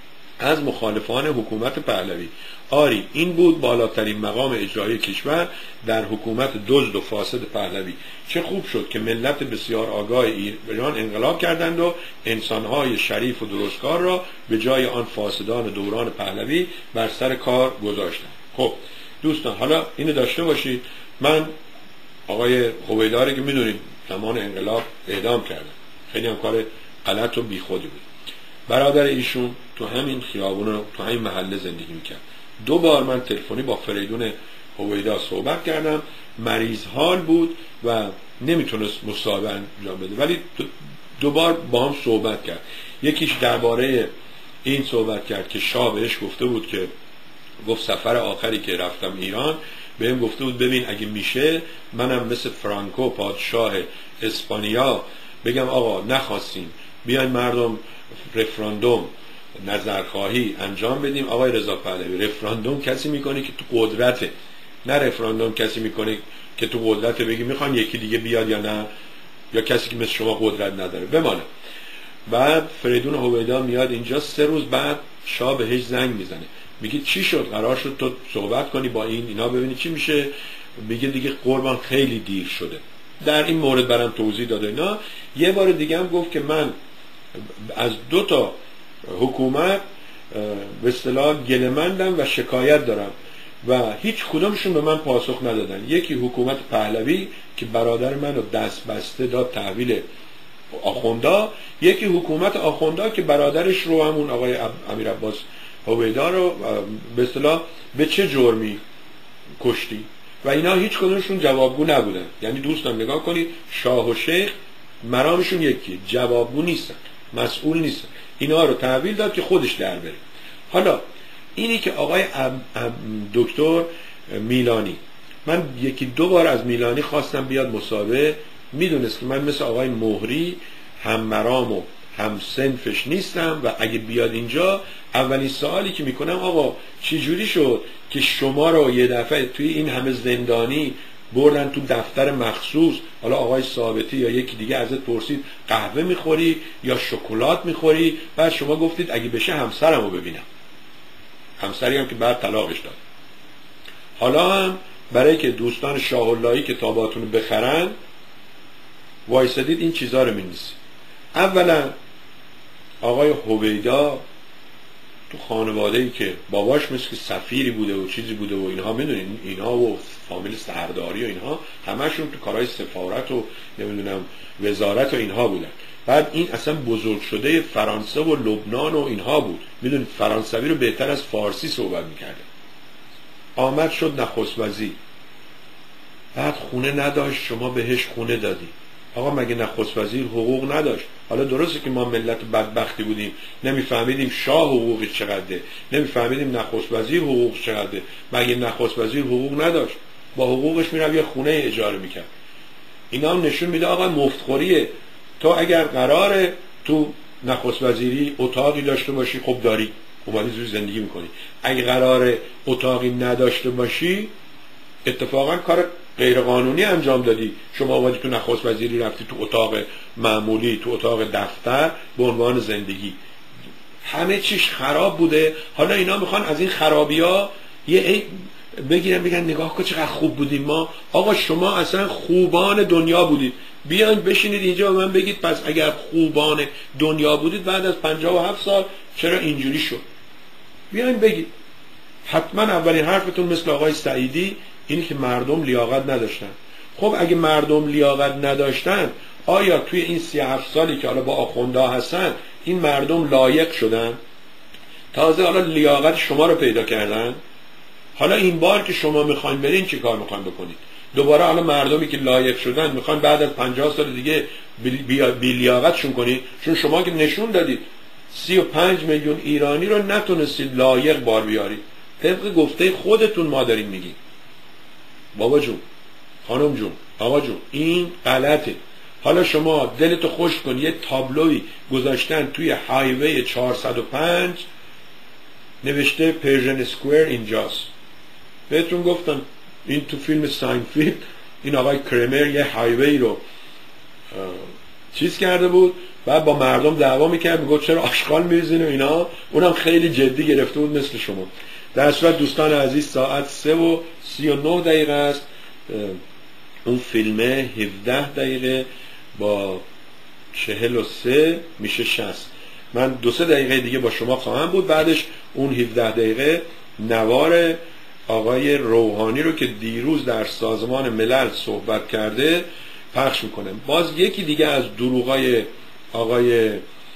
از مخالفان حکومت پهلوی. آری این بود بالاترین مقام اجرایی کشور در حکومت دزد و فاسد پهلوی. چه خوب شد که ملت بسیار آگاه ایران انقلاب کردند و انسانهای شریف و درستکار را به جای آن فاسدان دوران پهلوی بر سر کار گذاشتند. خب دوستان حالا اینو داشته باشید. من آقای هویداری که میدونید زمان انقلاب اعدام کردن، خیلی هم کار غلط و بیخودی بود. برادر ایشون تو همین خیابون تو همین محله زندگی میکرد. دو بار من تلفنی با فریدون هویدا صحبت کردم. مریض حال بود و نمیتونست مصاحبه انجام بده، ولی دو بار با هم صحبت کرد. یکیش درباره این صحبت کرد که شاه بهش گفته بود که گفت سفر آخری که رفتم ایران بهم گفته بود ببین اگه میشه منم مثل فرانکو پادشاه اسپانیا بگم آقا نخواستیم بیاین مردم رفراندوم نظرخواهی انجام بدیم. آقای رضا پهلوی، رفراندوم کسی میکنه که تو قدرته، نه رفراندوم کسی میکنه که تو قدرت بگی میخوان یکی دیگه بیاد یا نه، یا کسی که مثل شما قدرت نداره بمانه. بعد فریدون هویدا میاد اینجا، سه روز بعد شاه بهش زنگ میزنه، میگه چی شد، قرار شد تو صحبت کنی با این اینا ببینی چی میشه. میگه دیگه قربان خیلی دیر شده. در این مورد برام توضیح داده اینا. یه بار دیگه هم گفت که من از دو تا حکومت به اصطلاح گله‌مندم و شکایت دارم و هیچ کدومشون به من پاسخ ندادن. یکی حکومت پهلوی که برادر منو دست بسته داد تحویل آخوندا، یکی حکومت آخوندا که برادرش رو همون آقای امیر عباس هویدا رو به اصطلاح به چه جرمی کشتی و اینا هیچ کدومشون جوابگو نبودن. یعنی دوستان نگاه کنید، شاه و شیخ مرامشون یکی، جوابگو نیستن، مسئول نیستن. اینا رو تحویل داد که خودش در بره. حالا اینی که آقای دکتر میلانی، من یکی دو بار از میلانی خواستم بیاد مصاحبه، میدونست که من مثل آقای مهری هم مرام و هم سنفش نیستم و اگه بیاد اینجا اولین سوالی که میکنم آقا چی جوری شد که شما رو یه دفعه توی این همه زندانی بردن تو دفتر مخصوص، حالا آقای ثابتی یا یکی دیگه ازت پرسید قهوه میخوری یا شکلات میخوری، بعد شما گفتید اگه بشه همسرمو ببینم، همسری هم که بعد طلاقش داد. حالا هم برای که دوستان شاه اللهی کتاباتون رو بخرن وایسادید این چیزا رو می‌نویسید. اولا آقای هویدا تو خانواده‌ای که باباش مثل که سفیری بوده و چیزی بوده و اینها، میدونین اینها و فامیل سرداری و اینها همشون تو کارهای سفارت و نمیدونم وزارت و اینها بودن. بعد این اصلا بزرگ شده فرانسه و لبنان و اینها بود، میدونید فرانسوی رو بهتر از فارسی صحبت میکرده. آمد شد نخست وزیر، بعد خونه نداشت، شما بهش خونه دادی. آقا مگه نخست وزیر حقوق نداشت؟ حالا درسته که ما ملت بدبختی بودیم، نمیفهمیدیم شاه حقوقش چقدره، نمیفهمیدیم نخست وزیر حقوق چقدره. مگه نخست وزیر حقوق نداشت؟ با حقوقش میرفت یه خونه اجاره میکرد. اینا هم نشون میده آقا مفتخوریه. تو اگر قراره تو نخست وزیری اتاقی داشته باشی، خب داری، اومدی زوی زندگی میکنی. اگه قراره اتاقی نداشته باشی، اتفاقا کار غیر قانونی انجام دادی. شما اومدی تو نخست وزیری رفتی تو اتاق معمولی، تو اتاق دفتر به عنوان زندگی، همه چیش خراب بوده. حالا اینا میخوان از این خرابی‌ها یه بگیرن بگن نگاه کن چقدر خوب بودیم ما. آقا شما اصلا خوبان دنیا بودید، بیاین بشینید اینجا و من بگید پس اگر خوبان دنیا بودید بعد از پنجاه و هفت سال چرا اینجوری شد؟ بیاین بگید. حتما اولین حرفتون مثل آقای سعیدی اینی که مردم لیاقت نداشتن. خب اگه مردم لیاقت نداشتن، آیا توی این سی و هفت سالی که حالا با آخوندا هستن این مردم لایق شدن؟ تازه حالا لیاقت شما رو پیدا کردن. حالا این بار که شما میخواین برین چی کار میخواین بکنید؟ دوباره حالا مردمی که لایق شدن میخواین بعد از پنجاه سال دیگه بی لیاقتشون کنید؟ چون شما که نشون دادید سی و پنج میلیون ایرانی رو نتونستید لایق بار بیارید. طبق گفته خودتون ما داریم میگیم. بابا جون، خانم جون، آقا جون، این غلطه. حالا شما دلتو خوش کن یه تابلوی گذاشتن توی هایوی چهارصد و پنج نوشته پرژن اسکوئر اینجاست. بهتون گفتم این تو فیلم ساینفیلد این آقای کرمر یه هایوی رو چیز کرده بود، بعد با مردم دعوا میکرد، میگفت چرا آشغال میریزین و اینا. اونم خیلی جدی گرفته بود مثل شما. در صورت دوستان عزیز ساعت سه و سی و نه دقیقه است. اون فیلم هفده دقیقه با چهل و سه میشه شصت. من دو سه دقیقه دیگه با شما خواهم بود، بعدش اون هفده دقیقه نوار آقای روحانی رو که دیروز در سازمان ملل صحبت کرده پخش میکنم. باز یکی دیگه از دروغای آقای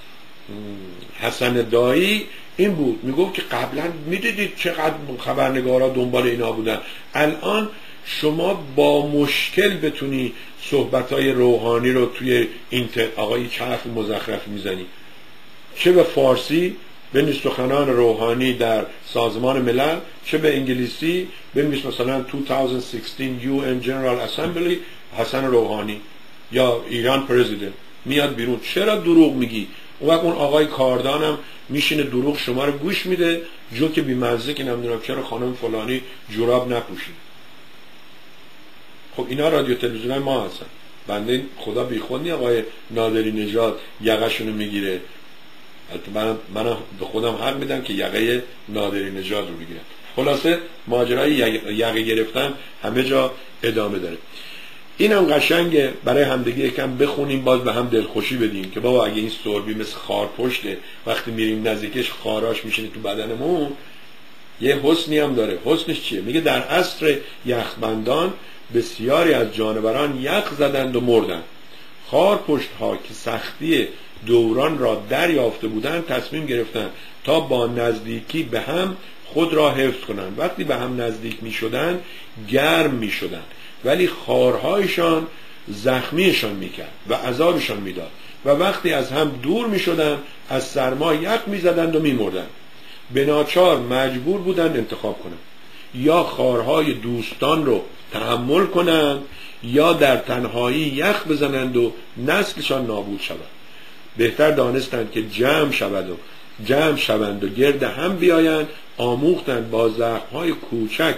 حسن دایی این بود، میگفت که قبلا میدیدید چقدر خبرنگارا دنبال اینا بودن، الان شما با مشکل بتونی صحبتهای روحانی رو توی اینترنت، آقای چه حرف مزخرفی میزنی، چه به فارسی به سخنان روحانی در سازمان ملل، چه به انگلیسی بنویس مثلا دو هزار و شانزده یو ان جنرال اسمبلی حسن روحانی یا ایران پرزیدنت، میاد بیرون. چرا دروغ میگی؟ اون وقت اون آقای کاردانم میشینه دروغ شما رو گوش میده، جوک بی‌مزه که نمیدونم چرا خانم فلانی جوراب نپوشید. خب اینا رادیو تلویزیون ما هستن. بنده خدا بیخود نی آقای نادری نژاد یقه‌شونو میگیره. من من به خودم حق میدم که یقه نادری نژاد رو بگیرم. خلاصه ماجرای یقه گرفتن همه جا ادامه داره. اینم قشنگه برای همدیگه یکم بخونیم، باز به هم دلخوشی بدیم که بابا اگه این سربی مثل خار پشته وقتی میریم نزدیکش خاراش میشینه تو بدنمون، یه حسنی هم داره. حسنش چیه؟ میگه در عصر یخبندان بسیاری از جانوران یخ زدند و مردند. خار پشت ها که سختی دوران را دریافته بودند تصمیم گرفتند تا با نزدیکی به هم خود را حفظ کنند. وقتی به هم نزدیک می شدند گرم می شدند، ولی خارهایشان زخمیشان می کرد و عذابشان می داد و وقتی از هم دور می شدند از سرما یخ می زدند و می مردند. به ناچار مجبور بودند انتخاب کنند، یا خارهای دوستان رو تحمل کنند یا در تنهایی یخ بزنند و نسلشان نابود شود. بهتر دانستند که جمع شود و جمع شوند و گرد هم بیایند. آموختند با زخم‌های کوچک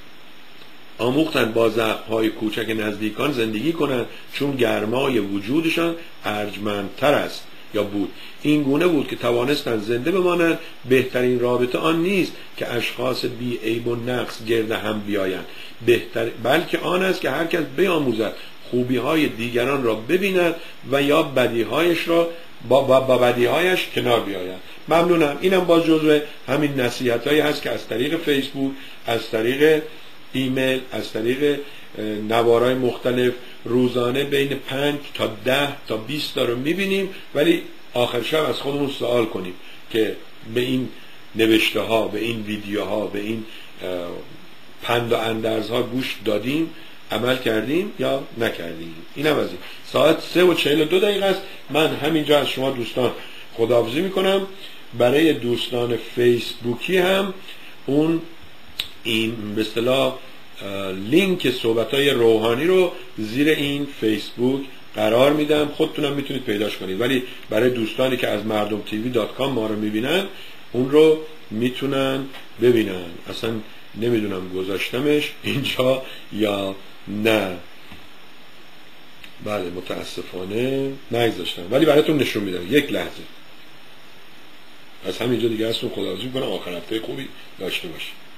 آموختند با زخم‌های کوچک نزدیکان زندگی کنند، چون گرمای وجودشان ارجمندتر است یا بود. این گونه بود که توانستند زنده بمانند. بهترین رابطه آن نیست که اشخاص بی عیب و نقص گرد هم بیایند، بهتر بلکه آن است که هر کس بیاموزد خوبی‌های دیگران را ببیند و یا بدی‌هایش را با, با, با بدی‌هایش کنار بیاید. ممنونم. اینم باز جزو همین نصیحتایی هست که از طریق فیسبوک، از طریق ایمیل، از طریق نوارهای مختلف روزانه بین پنج تا ده تا بیست تا رو میبینیم، ولی آخر شب از خودمون سوال کنیم که به این نوشته ها، به این ویدیوها، به این پند و اندرزها گوش دادیم، عمل کردیم یا نکردیم. اینم از این. ساعت سه و چهل و دو دقیقه است. من همینجا از شما دوستان خداحافظی میکنم. برای دوستان فیسبوکی هم اون این به اصطلاح لینک صحبت‌های روحانی رو زیر این فیسبوک قرار میدم، خودتونم میتونید پیداش کنید. ولی برای دوستانی که از مردم تیوی دات کام ما رو میبینن اون رو میتونن ببینن. اصلا نمیدونم گذاشتمش اینجا یا نه. بله متاسفانه نگذاشتم، ولی براتون نشون میدم. یک لحظه از همینجا دیگه هستون. خداحافظی میکنم. آخر هفته خوبی داشته باشید.